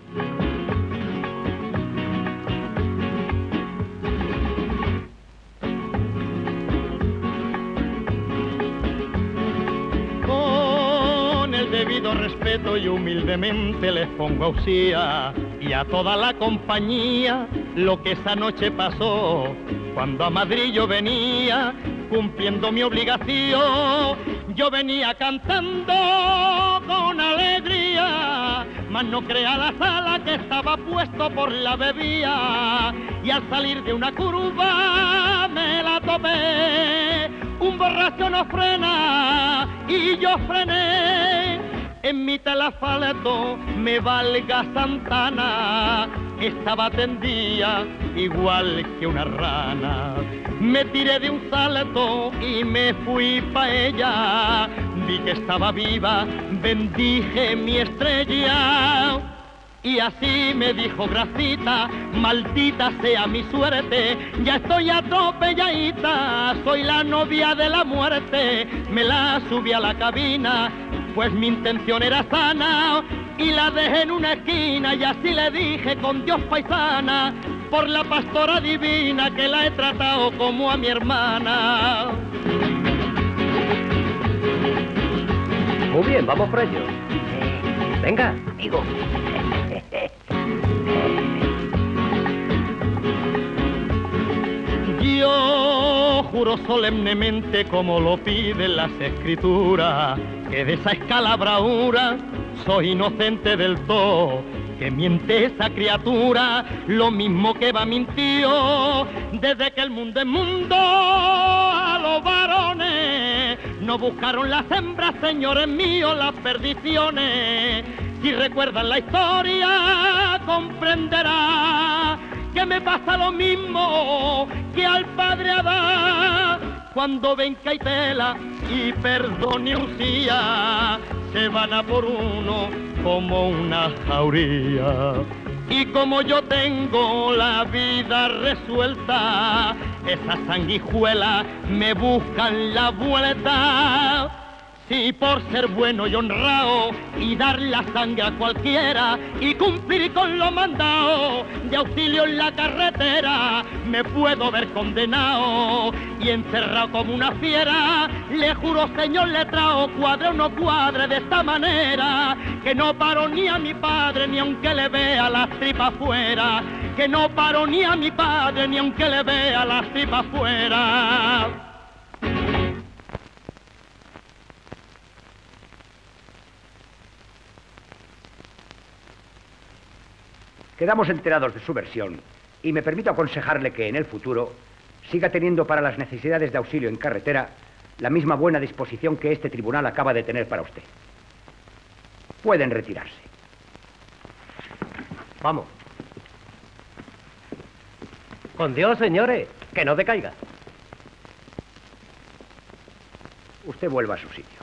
S1: Con el debido respeto y humildemente les pongo a Usía y a toda la compañía lo que esa noche pasó. Cuando a Madrid yo venía, cumpliendo mi obligación, yo venía cantando con alegría, mas no crea la sala que estaba puesto por la bebida, y al salir de una curva me la topé, un borracho no frena y yo frené. En mi telafaleto me valga Santana, estaba tendida igual que una rana. Me tiré de un salto y me fui pa' ella, vi que estaba viva, bendije mi estrella. Y así me dijo Gracita, maldita sea mi suerte, ya estoy atropelladita, soy la novia de la muerte. Me la subí a la cabina, pues mi intención era sana, y la dejé en una esquina y así le dije con Dios paisana, por la pastora divina que la he tratado como a mi hermana.
S6: Muy bien, vamos por ello. Venga, amigo.
S1: Yo juro solemnemente, como lo piden las escrituras, que de esa escalabradura soy inocente del todo, que miente esa criatura, lo mismo que va mintió, desde que el mundo es mundo a los varones, no buscaron las hembras, señores míos, las perdiciones. Si recuerdan la historia, comprenderá que me pasa lo mismo que al padre Adán. Cuando ven que hay tela y perdón y Usía, se van a por uno como una jauría. Y como yo tengo la vida resuelta, esas sanguijuelas me buscan la vuelta. Si por ser bueno y honrado y dar la sangre a cualquiera y cumplir con lo mandado de auxilio en la carretera, me puedo ver condenado y encerrado como una fiera. Le juro, señor letrado, cuadre o no cuadre de esta manera, que no paro ni a mi padre ni aunque le vea las tripas fuera, que no paro ni a mi padre ni aunque le vea las tripas fuera.
S2: Quedamos enterados de su versión
S16: Y me permito aconsejarle que en el futuro siga teniendo para las necesidades de auxilio en carretera la misma buena disposición que este tribunal acaba de tener para usted. Pueden retirarse.
S6: Vamos. Con Dios, señores, que no decaiga.
S16: Usted vuelva a su sitio.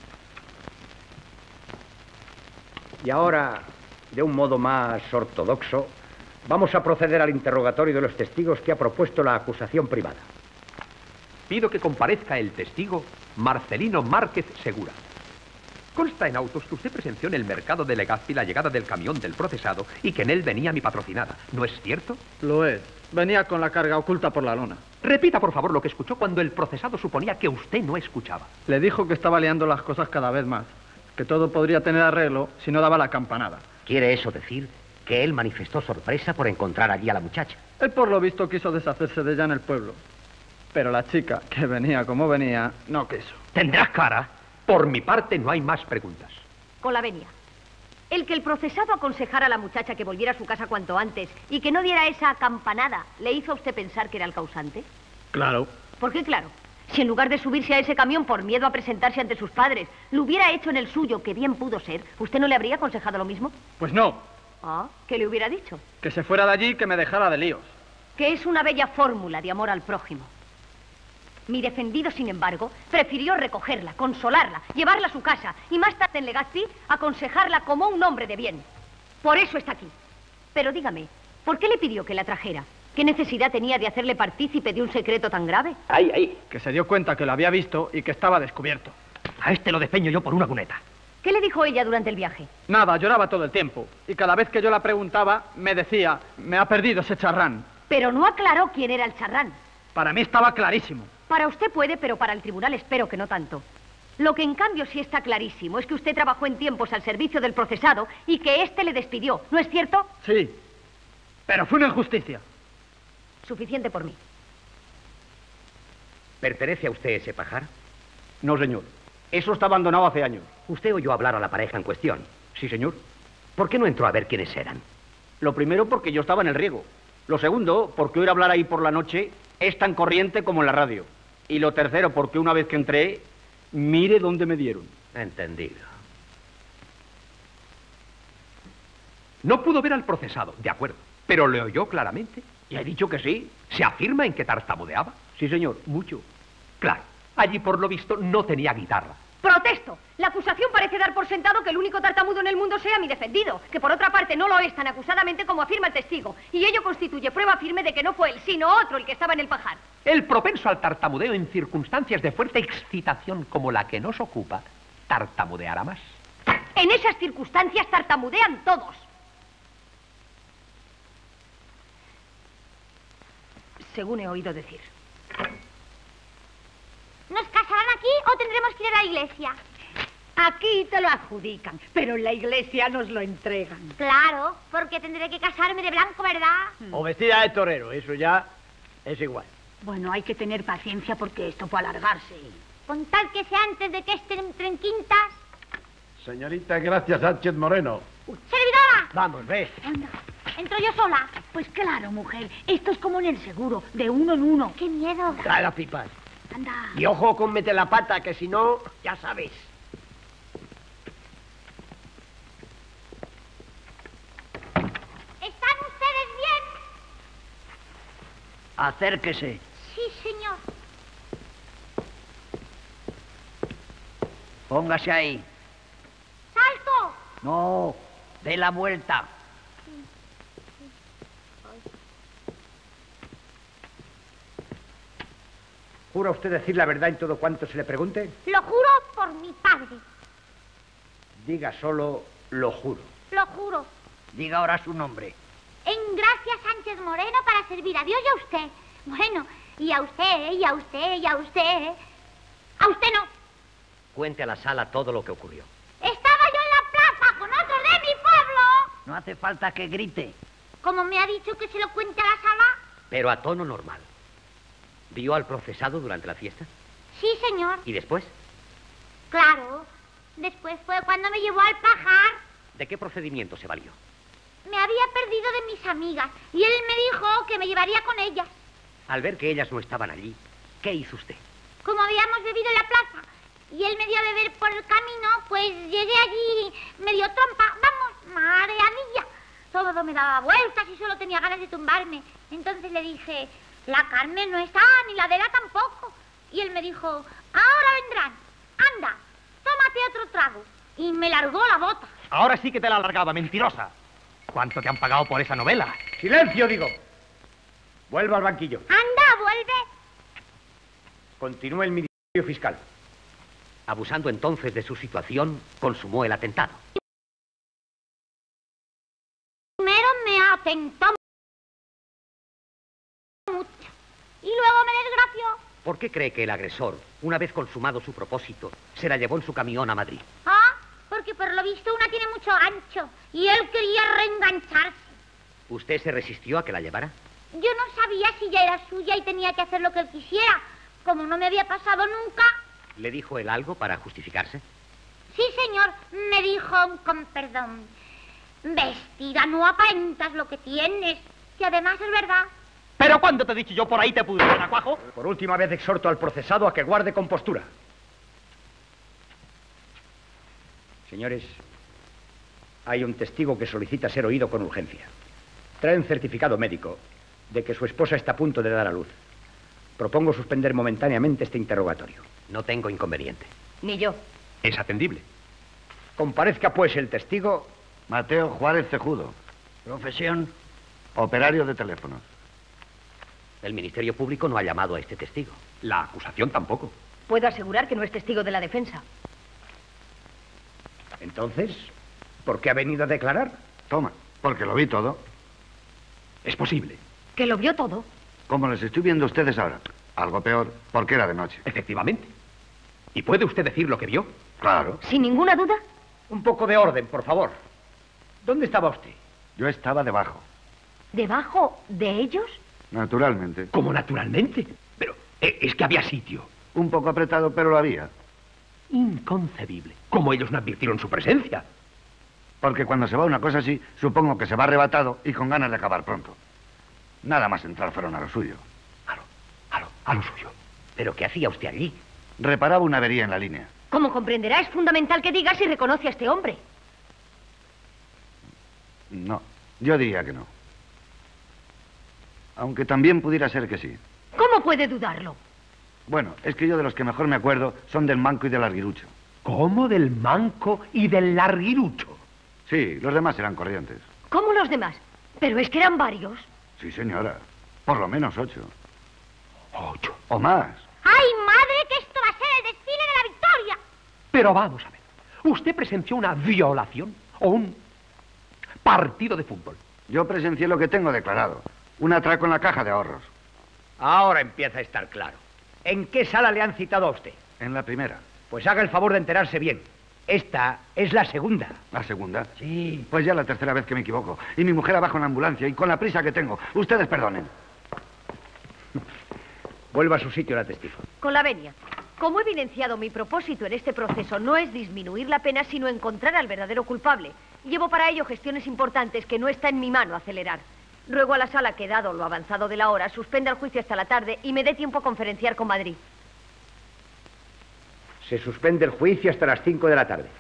S16: Y ahora, de un modo más ortodoxo, vamos a proceder al interrogatorio de los testigos que ha propuesto la acusación privada.
S4: Pido que comparezca el testigo Marcelino Márquez Segura. Consta en autos que usted presenció en el mercado de Legazpi la llegada del camión del procesado y que en él venía mi patrocinada. ¿No es cierto?
S17: Lo es. Venía con la carga oculta por la lona.
S4: Repita, por favor, lo que escuchó cuando el procesado suponía que usted no escuchaba.
S17: Le dijo que estaba liando las cosas cada vez más, que todo podría tener arreglo si no daba la campanada.
S12: ¿Quiere eso decir que él manifestó sorpresa por encontrar allí a la muchacha?
S17: Él por lo visto quiso deshacerse de ella en el pueblo. Pero la chica, que venía como venía, no quiso.
S4: ¿Tendrás cara? Por mi parte no hay más preguntas.
S7: Con la venia. El que el procesado aconsejara a la muchacha que volviera a su casa cuanto antes y que no diera esa campanada, ¿le hizo a usted pensar que era el causante?
S17: Claro.
S7: ¿Por qué claro? Si en lugar de subirse a ese camión por miedo a presentarse ante sus padres, lo hubiera hecho en el suyo, que bien pudo ser, ¿usted no le habría aconsejado lo mismo?
S17: Pues no.
S7: Ah, ¿qué le hubiera dicho?
S17: Que se fuera de allí y que me dejara de líos.
S7: Que es una bella fórmula de amor al prójimo. Mi defendido, sin embargo, prefirió recogerla, consolarla, llevarla a su casa y más tarde en Legazpi aconsejarla como un hombre de bien. Por eso está aquí. Pero dígame, ¿por qué le pidió que la trajera? ¿Qué necesidad tenía de hacerle partícipe de un secreto tan grave?
S17: ¡Ay, ay! Que se dio cuenta que lo había visto y que estaba descubierto.
S6: A este lo despeño yo por una cuneta.
S7: ¿Qué le dijo ella durante el viaje?
S17: Nada, lloraba todo el tiempo. Y cada vez que yo la preguntaba, me decía, me ha perdido ese charrán.
S7: Pero no aclaró quién era el charrán.
S17: Para mí estaba clarísimo.
S7: Para usted puede, pero para el tribunal espero que no tanto. Lo que en cambio sí está clarísimo es que usted trabajó en tiempos al servicio del procesado y que éste le despidió, ¿no es cierto?
S17: Sí, pero fue una injusticia.
S7: Suficiente por mí.
S12: ¿Pertenece a usted ese pajar?
S2: No, señor. Eso está abandonado hace años.
S12: ¿Usted oyó hablar a la pareja en cuestión?
S2: Sí, señor.
S12: ¿Por qué no entró a ver quiénes eran?
S2: Lo primero, porque yo estaba en el riego. Lo segundo, porque oír hablar ahí por la noche es tan corriente como en la radio. Y lo tercero, porque una vez que entré, mire dónde me dieron.
S12: Entendido.
S4: No pudo ver al procesado, de acuerdo, pero le oyó claramente.
S2: Y he dicho que sí.
S4: ¿Se afirma en que tartamudeaba?
S2: Sí, señor, mucho.
S4: Claro, allí por lo visto no tenía guitarra.
S7: ¡Protesto! La acusación parece dar por sentado que el único tartamudo en el mundo sea mi defendido, que por otra parte no lo es tan acusadamente como afirma el testigo, y ello constituye prueba firme de que no fue él, sino otro el que estaba en el pajar.
S4: El propenso al tartamudeo en circunstancias de fuerte excitación como la que nos ocupa, tartamudeará más.
S7: En esas circunstancias tartamudean todos. Según he oído decir.
S8: ¿Nos casarán aquí o tendremos que ir a la iglesia?
S10: Aquí te lo adjudican, pero en la iglesia nos lo entregan.
S8: Claro, porque tendré que casarme de blanco, ¿verdad?
S2: O vestida de torero, eso ya es igual.
S10: Bueno, hay que tener paciencia porque esto puede alargarse.
S8: Con tal que sea antes de que estén en quintas.
S18: Señorita Gracia Sánchez Moreno.
S8: ¡Servidora!
S2: Vamos, ves.
S10: Anda.
S8: ¿Entro yo sola?
S10: Pues claro, mujer. Esto es como en el seguro, de uno en uno.
S8: ¡Qué miedo!
S2: Trae las pipas.
S10: Anda.
S14: Y ojo con mete la pata, que si no, ya sabes.
S8: ¿Están ustedes bien?
S14: Acérquese.
S8: Sí, señor.
S14: Póngase ahí.
S8: ¡Salto!
S14: No, dé la vuelta.
S16: ¿Jura usted decir la verdad en todo cuanto se le pregunte?
S8: Lo juro por mi padre.
S16: Diga solo, lo juro.
S8: Lo juro.
S14: Diga ahora su nombre.
S8: En Gracia Sánchez Moreno para servir a Dios y a usted. Bueno, y a usted, y a usted, y a usted. A usted no.
S12: Cuente a la sala todo lo que ocurrió.
S8: Estaba yo en la plaza con otros de mi pueblo.
S14: No hace falta que grite.
S8: Como me ha dicho que se lo cuente a la sala.
S12: Pero a tono normal. ¿Vio al procesado durante la fiesta?
S8: Sí, señor.
S12: ¿Y después?
S8: Claro. Después fue cuando me llevó al pajar.
S12: ¿De qué procedimiento se valió?
S8: Me había perdido de mis amigas y él me dijo que me llevaría con ellas.
S4: Al ver que ellas no estaban allí, ¿qué hizo usted?
S8: Como habíamos bebido en la plaza y él me dio a beber por el camino, pues llegué allí medio trompa, vamos, mareadilla. Todo me daba vueltas y solo tenía ganas de tumbarme. Entonces le dije, la Carmen no está, ni la Adela tampoco. Y él me dijo, ahora vendrán, anda, tómate otro trago. Y me largó la bota.
S12: Ahora sí que te la largaba, mentirosa. ¿Cuánto te han pagado por esa novela?
S16: ¡Silencio, digo! Vuelva al banquillo.
S8: Anda, vuelve.
S16: Continúe el Ministerio Fiscal.
S4: Abusando entonces de su situación, consumó el atentado.
S8: Primero me atentó mucho y luego me desgració.
S4: ¿Por qué cree que el agresor, una vez consumado su propósito, se la llevó en su camión a Madrid?
S8: Ah, porque por lo visto una tiene mucho ancho y él quería reengancharse.
S4: ¿Usted se resistió a que la llevara?
S8: Yo no sabía si ya era suya y tenía que hacer lo que él quisiera. Como no me había pasado nunca.
S4: ¿Le dijo él algo para justificarse?
S8: Sí, señor. Me dijo, con perdón, vestida, no aparentas lo que tienes. Que además es verdad.
S12: ¿Pero cuándo te he dicho yo por ahí te pude dar a cuajo?
S16: Por última vez exhorto al procesado a que guarde compostura. Señores, hay un testigo que solicita ser oído con urgencia. Trae un certificado médico de que su esposa está a punto de dar a luz. Propongo suspender momentáneamente este interrogatorio.
S4: No tengo inconveniente.
S7: Ni yo.
S4: Es atendible.
S16: Comparezca, pues, el testigo...
S18: Mateo Juárez Cejudo.
S14: Profesión.
S18: Operario de teléfonos.
S4: El Ministerio Público no ha llamado a este testigo.
S9: La acusación tampoco.
S7: Puedo asegurar que no es testigo de la defensa.
S16: Entonces, ¿por qué ha venido a declarar?
S18: Toma, porque lo vi todo.
S9: Es posible.
S7: ¿Que lo vio todo?
S18: Como les estoy viendo a ustedes ahora. Algo peor, porque era de noche.
S9: Efectivamente. ¿Y puede usted decir lo que vio?
S18: Claro.
S7: ¿Sin ninguna duda?
S16: Un poco de orden, por favor. ¿Dónde estaba usted?
S18: Yo estaba debajo.
S7: ¿Debajo de ellos?
S18: Naturalmente.
S9: ¿Cómo naturalmente? Pero eh, es que había sitio.
S18: Un poco apretado, pero lo había.
S9: Inconcebible. ¿Cómo ellos no advirtieron su presencia?
S18: Porque cuando se va una cosa así, supongo que se va arrebatado y con ganas de acabar pronto. Nada más entrar fueron a lo suyo.
S9: A lo, a lo, a lo suyo.
S4: ¿Pero qué hacía usted allí?
S18: Reparaba una avería en la línea.
S7: Como comprenderá, es fundamental que diga si reconoce a este hombre.
S18: No, yo diría que no. Aunque también pudiera ser que sí.
S7: ¿Cómo puede dudarlo?
S18: Bueno, es que yo de los que mejor me acuerdo son del manco y del larguirucho.
S9: ¿Cómo del manco y del larguirucho?
S18: Sí, los demás eran corrientes.
S7: ¿Cómo los demás? Pero es que eran varios.
S18: Sí, señora. Por lo menos ocho.
S9: ¿Ocho?
S18: O más.
S8: ¡Ay, madre, que esto va a ser el desfile de la victoria!
S9: Pero vamos a ver. ¿Usted presenció una violación o un partido de fútbol?
S18: Yo presencié lo que tengo declarado. Un atraco en la caja de ahorros.
S16: Ahora empieza a estar claro. ¿En qué sala le han citado a usted?
S18: En la primera.
S16: Pues haga el favor de enterarse bien. Esta es la segunda.
S18: ¿La segunda?
S16: Sí.
S18: Pues ya la tercera vez que me equivoco. Y mi mujer abajo en la ambulancia y con la prisa que tengo. Ustedes perdonen.
S16: Vuelva a su sitio la testigo.
S7: Con la venia. Como he evidenciado, mi propósito en este proceso no es disminuir la pena, sino encontrar al verdadero culpable. Llevo para ello gestiones importantes que no está en mi mano acelerar. Ruego a la sala que, dado lo avanzado de la hora, suspenda el juicio hasta la tarde y me dé tiempo a conferenciar con Madrid.
S16: Se suspende el juicio hasta las cinco de la tarde.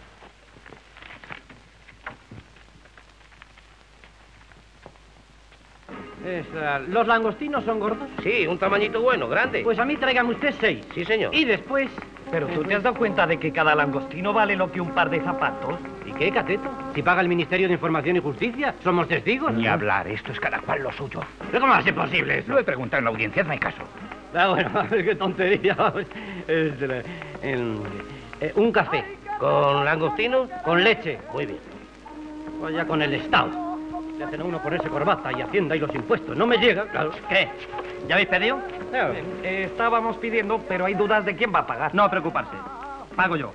S6: Esa, ¿los langostinos son gordos?
S12: Sí, un tamañito bueno, grande.
S6: Pues a mí tráigame usted seis.
S12: Sí, señor.
S6: Y después...
S12: Pero tú te has dado cuenta de que cada langostino vale lo que un par de zapatos.
S6: ¿Y qué, cateto? Si paga el Ministerio de Información y Justicia, somos testigos.
S9: Ni hablar, esto es cada cual lo suyo.
S6: ¿Pero cómo va a ser posible eso?
S9: Lo he preguntado en la audiencia, no hay caso.
S6: Ah, bueno, a ver qué tontería. Este, el, eh, un café.
S12: ¿Con langostino?
S6: Con leche.
S12: Muy bien.
S6: Vaya con el Estado. Le hacen a uno ponerse corbata y Hacienda y los impuestos. No me llega, claro.
S12: ¿Qué? ¿Ya habéis pedido?
S6: No.
S12: Eh, estábamos pidiendo, pero hay dudas de quién va a pagar.
S6: No preocuparse. Pago yo.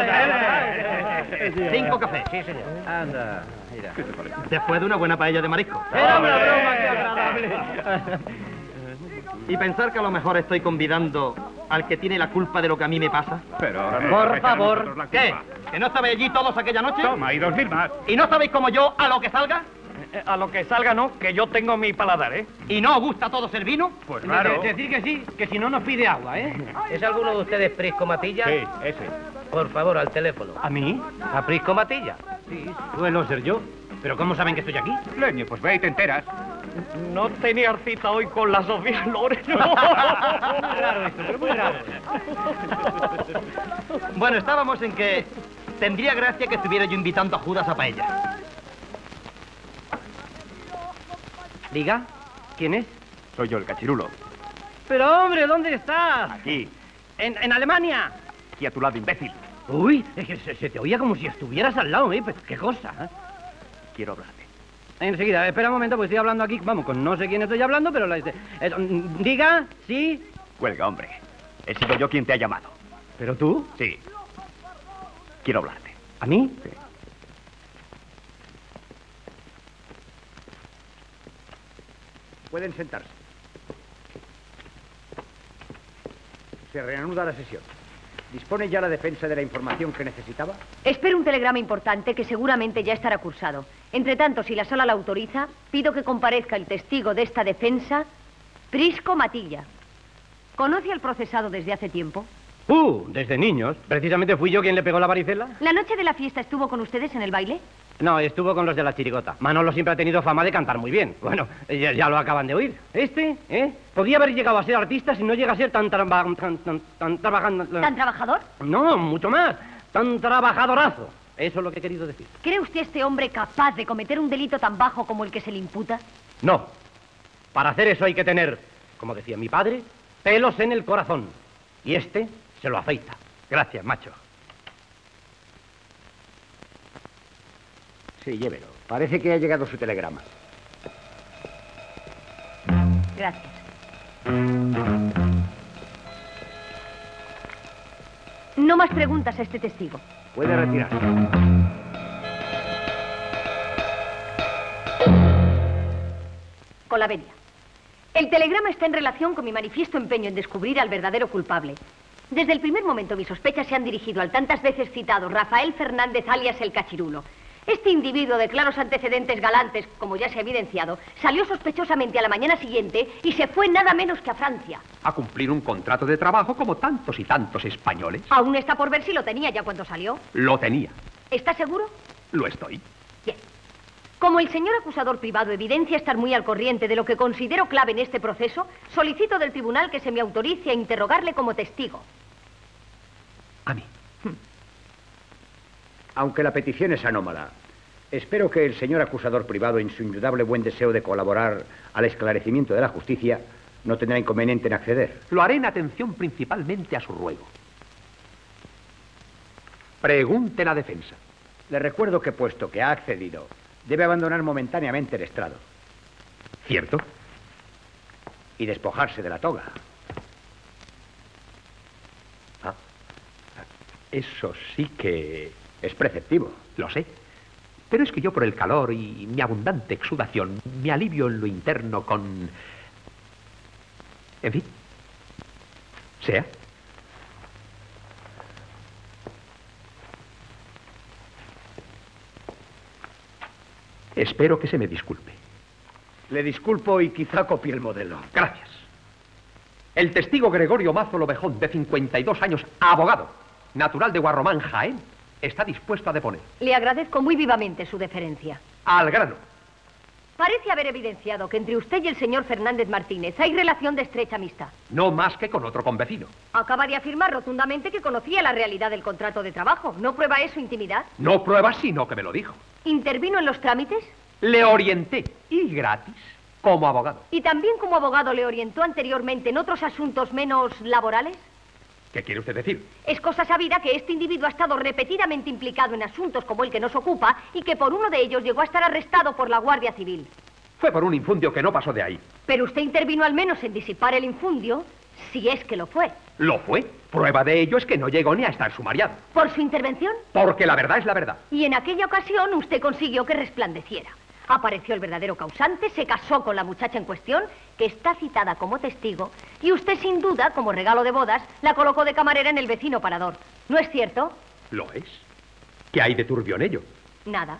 S6: Cinco cafés.
S12: Sí, señor.
S6: Anda, mira.
S12: Después de una buena paella de marisco.
S6: Era una broma, qué agradable.
S12: Y pensar que a lo mejor estoy convidando al que tiene la culpa de lo que a mí me pasa.
S11: Pero ahora no
S12: Por
S11: nos echan a
S12: favor.
S11: nosotros la
S12: ¿Qué?
S11: culpa.
S12: ¿Que no estabais allí todos aquella noche?
S11: Toma, y dos mil más.
S12: ¿Y no sabéis como yo a lo que salga?
S2: Eh, a lo que salga no, que yo tengo mi paladar, ¿eh?
S12: ¿Y no os gusta a todos el vino?
S2: Pues claro.
S6: De- decir que sí, que si no nos pide agua, ¿eh?
S19: ¿Es alguno de ustedes Prisco Matilla?
S6: Sí,
S19: ese. Por favor, al teléfono.
S6: ¿A mí?
S19: ¿A Prisco Matilla?
S6: Sí, suelo ser yo. ¿Pero cómo saben que estoy aquí?
S11: Leño, pues ve y te enteras.
S2: No tenía cita hoy con la Sofía Loren.
S6: Muy raro esto, pero muy raro.
S12: Bueno, estábamos en que tendría gracia que estuviera yo invitando a Judas a paella.
S6: Diga, ¿quién es?
S11: Soy yo, el cachirulo.
S6: Pero hombre, ¿dónde estás?
S11: Aquí.
S6: ¿En, en Alemania?
S11: Aquí a tu lado, imbécil.
S6: Uy, es que se, se te oía como si estuvieras al lado, ¿eh? Pero qué cosa, ¿eh?
S11: Quiero hablarte.
S6: Enseguida, espera un momento, pues estoy hablando aquí, vamos, con no sé quién estoy hablando, pero... La, eh, diga, sí.
S11: Cuelga, hombre. He sido yo quien te ha llamado.
S6: ¿Pero tú?
S11: Sí. Quiero hablarte.
S6: ¿A mí?
S11: Sí.
S16: Pueden sentarse. Se reanuda la sesión. ¿Dispone ya la defensa de la información que necesitaba?
S7: Espero un telegrama importante que seguramente ya estará cursado. Entre tanto, si la sala la autoriza, pido que comparezca el testigo de esta defensa, Prisco Matilla. ¿Conoce al procesado desde hace tiempo?
S6: Uh, desde niños. Precisamente fui yo quien le pegó la varicela.
S7: ¿La noche de la fiesta estuvo con ustedes en el baile?
S6: No, estuvo con los de la chirigota. Manolo siempre ha tenido fama de cantar muy bien. Bueno, ya, ya lo acaban de oír. Este, ¿eh? Podía haber llegado a ser artista si no llega a ser tan, traba, tan, tan, tan trabajando...
S7: ¿Tan trabajador?
S6: No, mucho más. Tan trabajadorazo. Eso es lo que he querido decir.
S7: ¿Cree usted este hombre capaz de cometer un delito tan bajo como el que se le imputa?
S6: No. Para hacer eso hay que tener, como decía mi padre, pelos en el corazón. Y este se lo afeita. Gracias, macho.
S16: Sí, llévelo. Parece que ha llegado su telegrama.
S7: Gracias. No más preguntas a este testigo.
S16: Puede retirarse.
S7: Con la venia. El telegrama está en relación con mi manifiesto empeño en descubrir al verdadero culpable. Desde el primer momento mis sospechas se han dirigido al tantas veces citado Rafael Fernández alias el Cachirulo. Este individuo de claros antecedentes galantes, como ya se ha evidenciado, salió sospechosamente a la mañana siguiente y se fue nada menos que a Francia.
S4: A cumplir un contrato de trabajo como tantos y tantos españoles.
S7: Aún está por ver si lo tenía ya cuando salió.
S4: Lo tenía.
S7: ¿Está seguro?
S4: Lo estoy.
S7: Bien. Como el señor acusador privado evidencia estar muy al corriente de lo que considero clave en este proceso, solicito del tribunal que se me autorice a interrogarle como testigo.
S4: A mí.
S16: Aunque la petición es anómala, espero que el señor acusador privado, en su indudable buen deseo de colaborar al esclarecimiento de la justicia, no tendrá inconveniente en acceder.
S4: Lo haré en atención principalmente a su ruego. Pregunte la defensa.
S16: Le recuerdo que, puesto que ha accedido, debe abandonar momentáneamente el estrado.
S4: ¿Cierto?
S16: Y despojarse de la toga.
S4: Ah, eso sí que...
S16: Es preceptivo.
S4: Lo sé. Pero es que yo por el calor y mi abundante exudación me alivio en lo interno con... En fin. Sea. Espero que se me disculpe.
S16: Le disculpo y quizá copie el modelo.
S4: Gracias. El testigo Gregorio Mazo Lobejón, de cincuenta y dos años, abogado, natural de Guarromán, Jaén, está dispuesto a deponer.
S7: Le agradezco muy vivamente su deferencia.
S4: Al grano.
S7: Parece haber evidenciado que entre usted y el señor Fernández Martínez hay relación de estrecha amistad.
S4: No más que con otro convecino.
S7: Acaba de afirmar rotundamente que conocía la realidad del contrato de trabajo. ¿No prueba eso intimidad?
S4: No prueba, sino que me lo dijo.
S7: ¿Intervino en los trámites?
S4: Le orienté, y gratis, como abogado.
S7: ¿Y también como abogado le orientó anteriormente en otros asuntos menos laborales?
S4: ¿Qué quiere usted decir?
S7: Es cosa sabida que este individuo ha estado repetidamente implicado en asuntos como el que nos ocupa y que por uno de ellos llegó a estar arrestado por la Guardia Civil.
S4: Fue por un infundio que no pasó de ahí.
S7: Pero usted intervino al menos en disipar el infundio, si es que lo fue.
S4: ¿Lo fue? Prueba de ello es que no llegó ni a estar sumariado.
S7: ¿Por su intervención?
S4: Porque la verdad es la verdad.
S7: Y en aquella ocasión usted consiguió que resplandeciera. Apareció el verdadero causante, se casó con la muchacha en cuestión, que está citada como testigo, y usted sin duda, como regalo de bodas, la colocó de camarera en el vecino parador. ¿No es cierto?
S4: Lo es. ¿Qué hay de turbio en ello?
S7: Nada.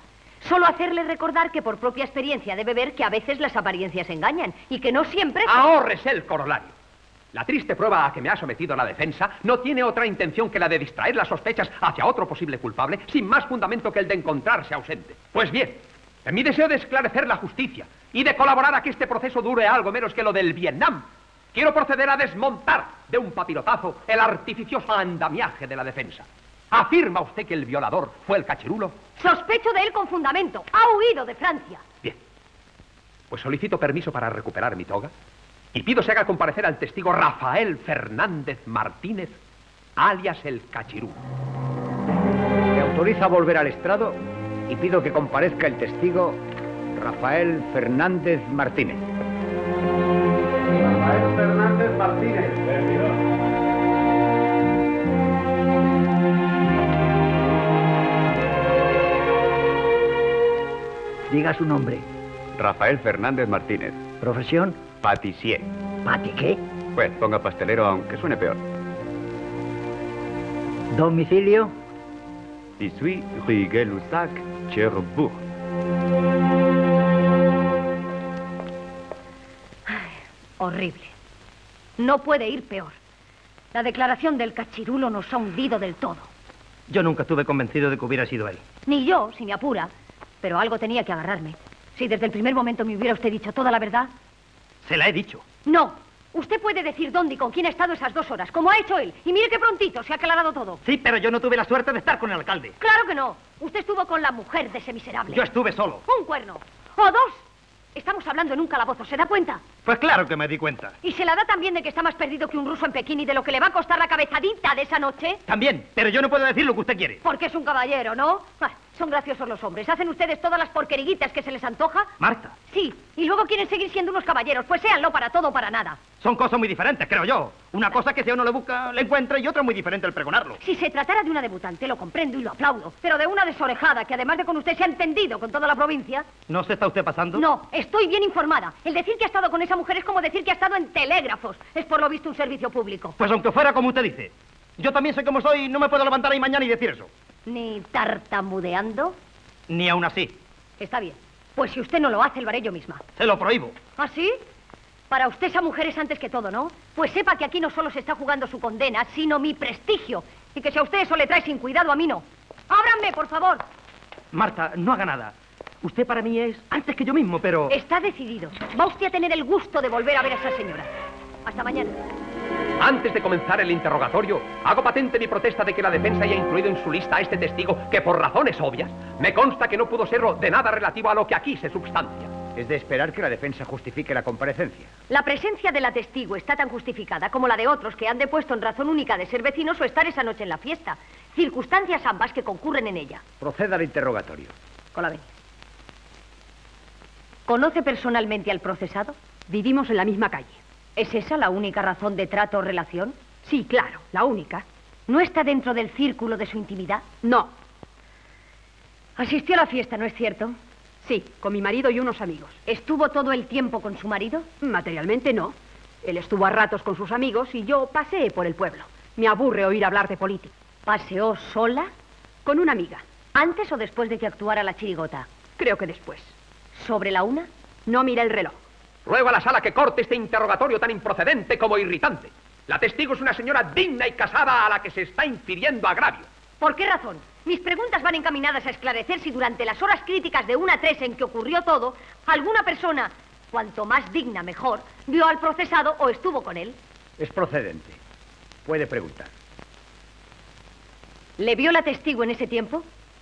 S7: Solo hacerle recordar que por propia experiencia debe ver que a veces las apariencias engañan y que no siempre...
S4: Ahórrese el corolario. La triste prueba a que me ha sometido la defensa no tiene otra intención que la de distraer las sospechas hacia otro posible culpable sin más fundamento que el de encontrarse ausente. Pues bien, en mi deseo de esclarecer la justicia y de colaborar a que este proceso dure algo menos que lo del Vietnam, quiero proceder a desmontar de un papirotazo el artificioso andamiaje de la defensa. ¿Afirma usted que el violador fue el cachirulo?
S7: Sospecho de él con fundamento. Ha huido de Francia.
S4: Bien. Pues solicito permiso para recuperar mi toga y pido se haga comparecer al testigo Rafael Fernández Martínez, alias el cachirulo.
S16: Me autoriza a volver al estrado y pido que comparezca el testigo Rafael Fernández Martínez.
S9: Rafael Fernández Martínez, servidor.
S14: Diga su nombre.
S20: Rafael Fernández Martínez.
S14: ¿Profesión?
S20: Patissier.
S14: ¿Pati qué?
S20: Pues ponga pastelero aunque suene peor.
S14: ¿Domicilio?
S20: dix-huit rue Gay-Lussac, Cherbourg.
S7: Horrible. No puede ir peor. La declaración del cachirulo nos ha hundido del todo.
S12: Yo nunca estuve convencido de que hubiera sido él.
S7: Ni yo, si me apura. Pero algo tenía que agarrarme. Si desde el primer momento me hubiera usted dicho toda la verdad...
S12: Se la he dicho.
S7: No. Usted puede decir dónde y con quién ha estado esas dos horas, como ha hecho él. Y mire qué prontito se ha aclarado todo.
S12: Sí, pero yo no tuve la suerte de estar con el alcalde.
S7: Claro que no. Usted estuvo con la mujer de ese miserable.
S12: Yo estuve solo.
S7: Un cuerno. O dos. Estamos hablando en un calabozo, ¿se da cuenta?
S12: Pues claro que me di cuenta.
S7: ¿Y se la da también de que está más perdido que un ruso en Pekín y de lo que le va a costar la cabezadita de esa noche?
S12: También, pero yo no puedo decir lo que usted quiere.
S7: Porque es un caballero, ¿no? Ah, son graciosos los hombres. ¿Hacen ustedes todas las porqueriguitas que se les antoja?
S12: Marta.
S7: Sí, y luego quieren seguir siendo unos caballeros. Pues séanlo para todo o para nada.
S12: Son cosas muy diferentes, creo yo. Una cosa que si a uno le busca, le encuentra, y otra muy diferente el pregonarlo.
S7: Si se tratara de una debutante, lo comprendo y lo aplaudo. Pero de una desorejada, que además de con usted se ha entendido con toda la provincia...
S12: ¿No se está usted pasando?
S7: No, estoy bien informada. El decir que ha estado con esa mujer es como decir que ha estado en telégrafos. Es por lo visto un servicio público.
S12: Pues aunque fuera como usted dice. Yo también soy como soy y no me puedo levantar ahí mañana y decir eso.
S7: ¿Ni tartamudeando?
S12: Ni aún así.
S7: Está bien. Pues si usted no lo hace, lo haré yo misma.
S12: Se lo prohíbo.
S7: ¿Ah, sí? Para usted esa mujer es antes que todo, ¿no? Pues sepa que aquí no solo se está jugando su condena, sino mi prestigio. Y que si a usted eso le trae sin cuidado, a mí no. ¡Ábranme, por favor!
S12: Marta, no haga nada. Usted para mí es antes que yo mismo, pero...
S7: Está decidido. Va usted a tener el gusto de volver a ver a esa señora. Hasta mañana.
S4: Antes de comenzar el interrogatorio, hago patente mi protesta de que la defensa haya incluido en su lista a este testigo que, por razones obvias, me consta que no pudo ser de nada relativo a lo que aquí se substancia.
S16: Es de esperar que la defensa justifique la comparecencia.
S7: La presencia de la testigo está tan justificada como la de otros que han depuesto en razón única de ser vecinos o estar esa noche en la fiesta. Circunstancias ambas que concurren en ella.
S16: Proceda al interrogatorio.
S7: Con la venia. ¿Conoce personalmente al procesado?
S10: Vivimos en la misma calle.
S7: ¿Es esa la única razón de trato o relación?
S10: Sí, claro, la única.
S7: ¿No está dentro del círculo de su intimidad?
S10: No.
S7: ¿Asistió a la fiesta, no es cierto?
S10: Sí, con mi marido y unos amigos.
S7: ¿Estuvo todo el tiempo con su marido?
S10: Materialmente no. Él estuvo a ratos con sus amigos y yo paseé por el pueblo. Me aburre oír hablar de política.
S7: ¿Paseó sola?
S10: Con una amiga.
S7: ¿Antes o después de que actuara la chirigota?
S10: Creo que después.
S7: ¿Sobre la una?
S10: No mira el reloj.
S4: Ruego a la sala que corte este interrogatorio tan improcedente como irritante. La testigo es una señora digna y casada a la que se está infiriendo agravio.
S7: ¿Por qué razón? Mis preguntas van encaminadas a esclarecer si durante las horas críticas de una a tres en que ocurrió todo, alguna persona, cuanto más digna mejor, vio al procesado o estuvo con él.
S16: Es procedente. Puede preguntar.
S7: ¿Le vio la testigo en ese tiempo?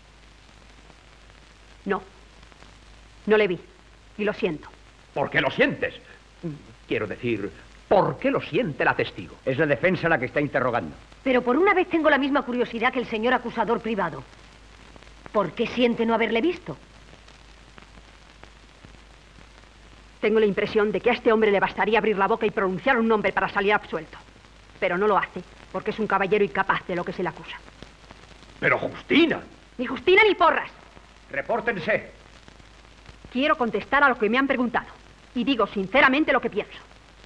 S10: No. No le vi. Y lo siento.
S4: ¿Por qué lo sientes? Quiero decir, ¿por qué lo siente la testigo?
S16: Es la defensa la que está interrogando.
S7: Pero por una vez tengo la misma curiosidad que el señor acusador privado. ¿Por qué siente no haberle visto?
S10: Tengo la impresión de que a este hombre le bastaría abrir la boca y pronunciar un nombre para salir absuelto. Pero no lo hace, porque es un caballero incapaz de lo que se le acusa.
S4: Pero Justina.
S10: Ni Justina ni porras.
S4: Repórtense.
S10: Quiero contestar a lo que me han preguntado. Y digo sinceramente lo que pienso.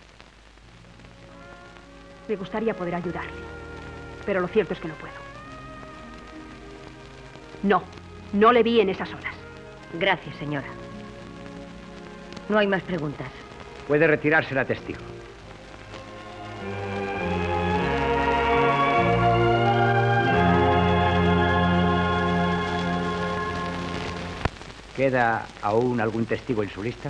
S10: Me gustaría poder ayudarle, pero lo cierto es que no puedo. No, no le vi en esas horas.
S7: Gracias, señora. No hay más preguntas.
S16: Puede retirarse la testigo. ¿Queda aún algún testigo en su lista?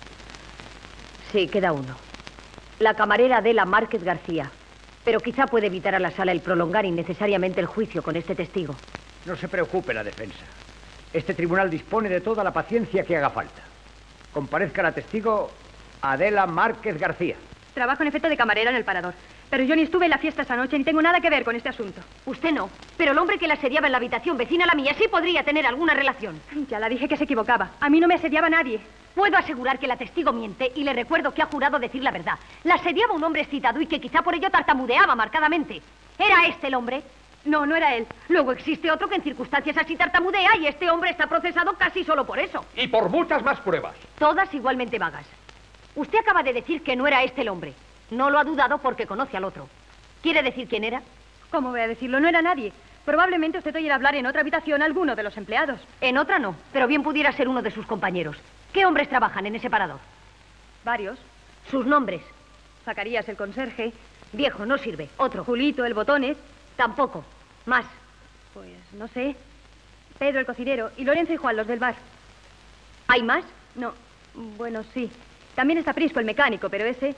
S7: Sí, queda uno. La camarera Adela Márquez García. Pero quizá puede evitar a la sala el prolongar innecesariamente el juicio con este testigo.
S16: No se preocupe la defensa. Este tribunal dispone de toda la paciencia que haga falta. Comparezca la testigo Adela Márquez García.
S15: Trabajo en efecto de camarera en el Parador. Pero yo ni estuve en la fiesta esa noche ni tengo nada que ver con este asunto.
S7: Usted no, pero el hombre que la asediaba en la habitación vecina a la mía sí podría tener alguna relación.
S15: Ya la dije que se equivocaba. A mí no me asediaba nadie.
S7: Puedo asegurar que la testigo miente y le recuerdo que ha jurado decir la verdad. La asediaba un hombre excitado y que quizá por ello tartamudeaba marcadamente. ¿Era este el hombre?
S15: No, no era él.
S7: Luego existe otro que en circunstancias así tartamudea y este hombre está procesado casi solo por eso.
S4: Y por muchas más pruebas.
S7: Todas igualmente vagas. Usted acaba de decir que no era este el hombre. No lo ha dudado porque conoce al otro. ¿Quiere decir quién era?
S15: ¿Cómo voy a decirlo? No era nadie. Probablemente usted oyera hablar en otra habitación a alguno de los empleados.
S7: En otra no, pero bien pudiera ser uno de sus compañeros. ¿Qué hombres trabajan en ese parador?
S15: Varios.
S7: ¿Sus nombres?
S15: Zacarías, el conserje.
S7: Viejo, no sirve. Otro.
S15: Julito, el botones.
S7: Tampoco. Más.
S15: Pues no sé. Pedro, el cocinero. Y Lorenzo y Juan, los del bar.
S7: ¿Hay más?
S15: No. Bueno, sí. También está Prisco, el mecánico, pero ese...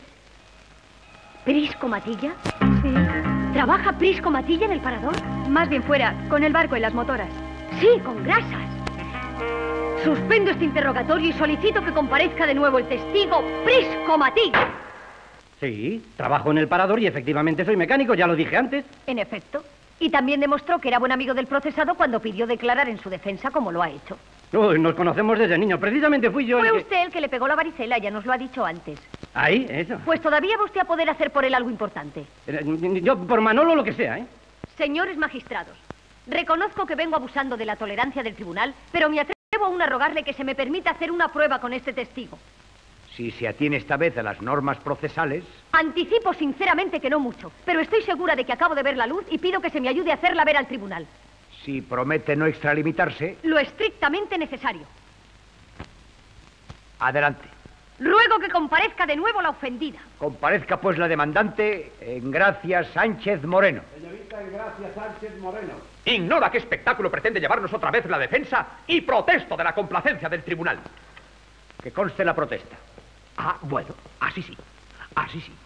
S7: ¿Prisco Matilla?
S15: Sí.
S7: ¿Trabaja Prisco Matilla en el parador?
S15: Más bien fuera, con el barco y las motoras.
S7: Sí, con grasas. Suspendo este interrogatorio y solicito que comparezca de nuevo el testigo Prisco Matilla.
S12: Sí, trabajo en el Parador y efectivamente soy mecánico, ya lo dije antes.
S7: En efecto. Y también demostró que era buen amigo del procesado cuando pidió declarar en su defensa como lo ha hecho.
S12: Uy, nos conocemos desde niño. Precisamente fui yo
S7: Fue
S12: el que...
S7: usted el que le pegó la varicela, ya nos lo ha dicho antes.
S12: Ahí, eso.
S7: Pues todavía va usted a poder hacer por él algo importante.
S12: Yo por Manolo lo que sea, ¿eh?
S7: Señores magistrados, reconozco que vengo abusando de la tolerancia del tribunal, pero me atrevo aún a rogarle que se me permita hacer una prueba con este testigo.
S16: Si se atiene esta vez a las normas procesales...
S7: Anticipo sinceramente que no mucho, pero estoy segura de que acabo de ver la luz y pido que se me ayude a hacerla ver al tribunal.
S16: Si promete no extralimitarse...
S7: Lo estrictamente necesario.
S16: Adelante.
S7: Ruego que comparezca de nuevo la ofendida.
S16: Comparezca pues la demandante, Engracia Sánchez Moreno.
S4: Señorita Engracia Sánchez Moreno. Ignora qué espectáculo pretende llevarnos otra vez la defensa y protesto de la complacencia del tribunal.
S16: Que conste la protesta.
S4: Ah, bueno, así sí, así sí.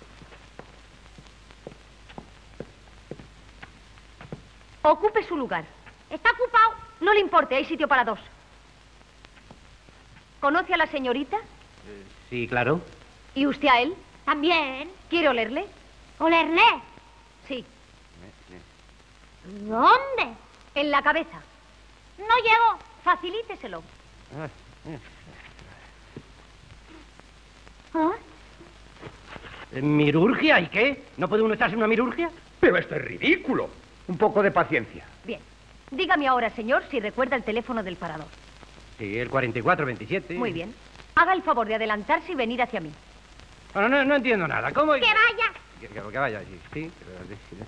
S7: Ocupe su lugar.
S8: Está ocupado.
S7: No le importe, hay sitio para dos. ¿Conoce a la señorita?
S12: Sí, claro.
S7: ¿Y usted a él?
S8: También.
S7: ¿Quiere olerle?
S8: ¿Olerle?
S7: Sí.
S8: ¿Dónde?
S7: En la cabeza.
S8: No llego.
S7: Facilíteselo.
S8: ¿Ah?
S12: ¿Mirurgia? ¿Y qué? ¿No puede uno estarse en una mirurgia?
S4: Pero esto es ridículo.
S16: Un poco de paciencia.
S7: Bien. Dígame ahora, señor, si recuerda el teléfono del parador.
S12: Sí, el cuarenta y cuatro veintisiete.
S7: Muy bien. Haga el favor de adelantarse y venir hacia mí.
S12: Bueno, no, no entiendo nada. ¿Cómo?
S8: ¡Que vaya!
S12: Que, que, que vaya, sí. sí pero...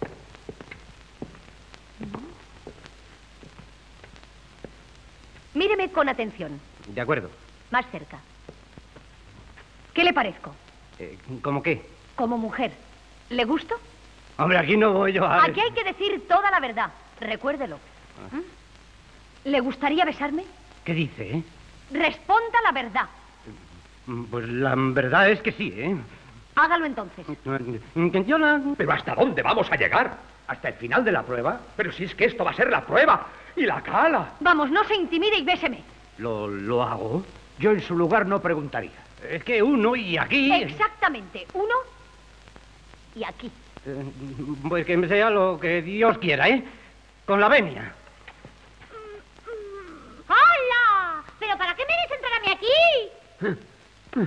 S7: Míreme con atención.
S12: De acuerdo.
S7: Más cerca. ¿Qué le parezco?
S12: Eh, ¿Cómo qué?
S7: Como mujer. ¿Le gusto?
S12: Hombre, aquí no voy yo a...
S7: Aquí hay que decir toda la verdad. Recuérdelo.
S12: Ah.
S7: ¿Le gustaría besarme?
S12: ¿Qué dice, eh?
S7: Responda la verdad.
S12: Pues la verdad es que sí, ¿eh?
S7: Hágalo entonces.
S4: ¿Pero hasta dónde vamos a llegar?
S16: ¿Hasta el final de la prueba?
S4: Pero si es que esto va a ser la prueba y la cala.
S7: Vamos, no se intimide y béseme.
S12: ¿Lo, lo hago?
S16: Yo en su lugar no preguntaría.
S12: Es que uno y aquí...
S7: Exactamente, uno y aquí.
S12: Eh, pues que sea lo que Dios quiera, ¿eh? Con la venia.
S8: ¡Hola! ¿Pero para qué me dice entrar a mí aquí?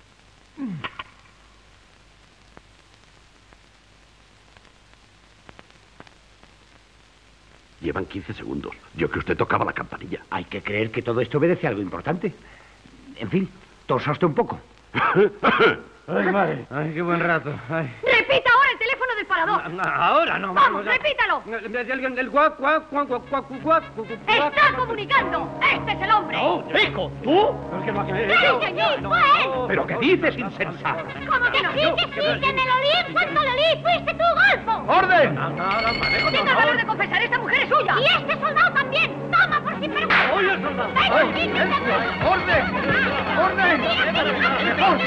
S4: Llevan quince segundos. Yo que usted tocaba la campanilla.
S16: Hay que creer que todo esto obedece a algo importante. En fin, tosa usted un poco.
S12: Ay, madre. Ay, qué buen rato. Ay.
S7: Repita ahora el teléfono del disparador.
S2: Ahora no
S7: Vamos, repítalo.
S2: El guac, guac, guac, guac, guac, guac, guac.
S7: ¡Está comunicando! ¡Este es el hombre!
S2: No, chico, ¿tú? Es que no,
S8: ¡Sí, señor! ¡Fue él!
S4: ¿Pero qué dices, insensato?
S8: ¿Cómo que no? Sí, que sí, que me lo li en cuanto le li. ¡Fuiste tú, Golfo!
S2: ¡Orden!
S7: ¡Tenga el valor de confesar! ¡Esta mujer es suya!
S8: ¡Y este soldado también! ¡Toma por si vergüenza!
S2: ¡Oye, el soldado!
S8: ¡Venga,
S2: ¡Ay,
S8: sí,
S2: eh, ¡Orden! ¡Orden! ¡Mejor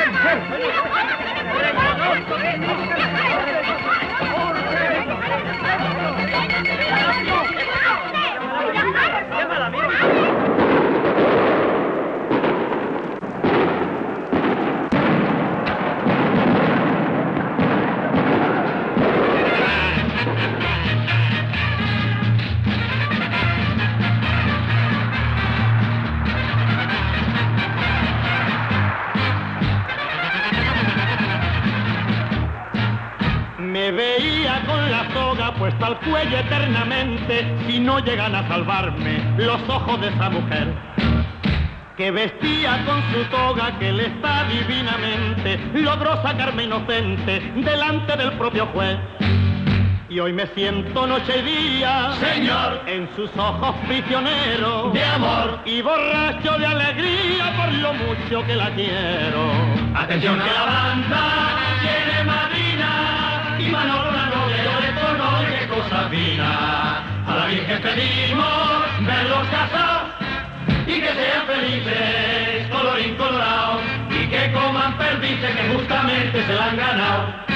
S1: Me veía con la soga puesta al cuello eternamente, si no llegan a salvarme los ojos de esa mujer, que vestía con su toga que le está divinamente, logró sacarme inocente delante del propio juez. Y hoy me siento noche y día, Señor, en sus ojos prisionero de amor y borracho de alegría por lo mucho que la quiero. Atención que la banda tiene madrina y Manolo la novia de tono y qué cosa fina. A la Virgen pedimos verlos casados y que sean felices, colorín colorado, y que coman perdices que justamente se la han ganado.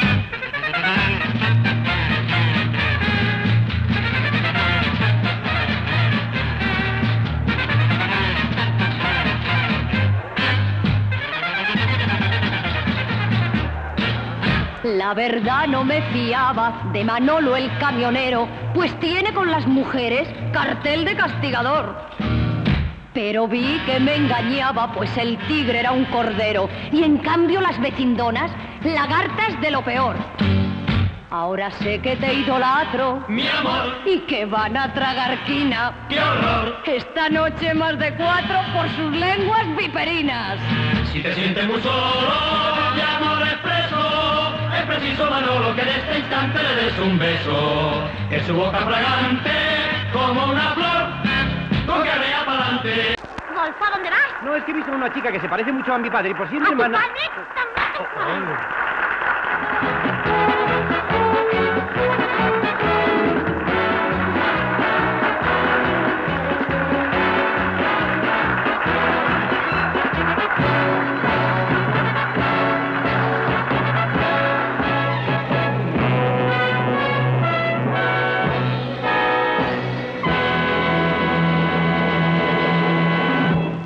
S7: La verdad no me fiaba de Manolo el camionero, pues tiene con las mujeres cartel de castigador. Pero vi que me engañaba, pues el tigre era un cordero, y en cambio las vecindonas, lagartas de lo peor. Ahora sé que te idolatro,
S1: mi amor,
S7: y que van a tragar quina.
S1: ¡Qué horror!
S7: Esta noche más de cuatro por sus lenguas viperinas.
S1: Si te sientes muy solo, de amor expreso, es preciso, Manolo, que en este instante le des un beso. En su boca fragante, como una flor, con que vea para adelante.
S8: Golfo, ¿dónde vas?
S2: No, es que he visto a una chica que se parece mucho a mi padre y por
S8: ¿A
S2: siempre
S8: tu
S2: me han...
S8: padre? Tan- tan-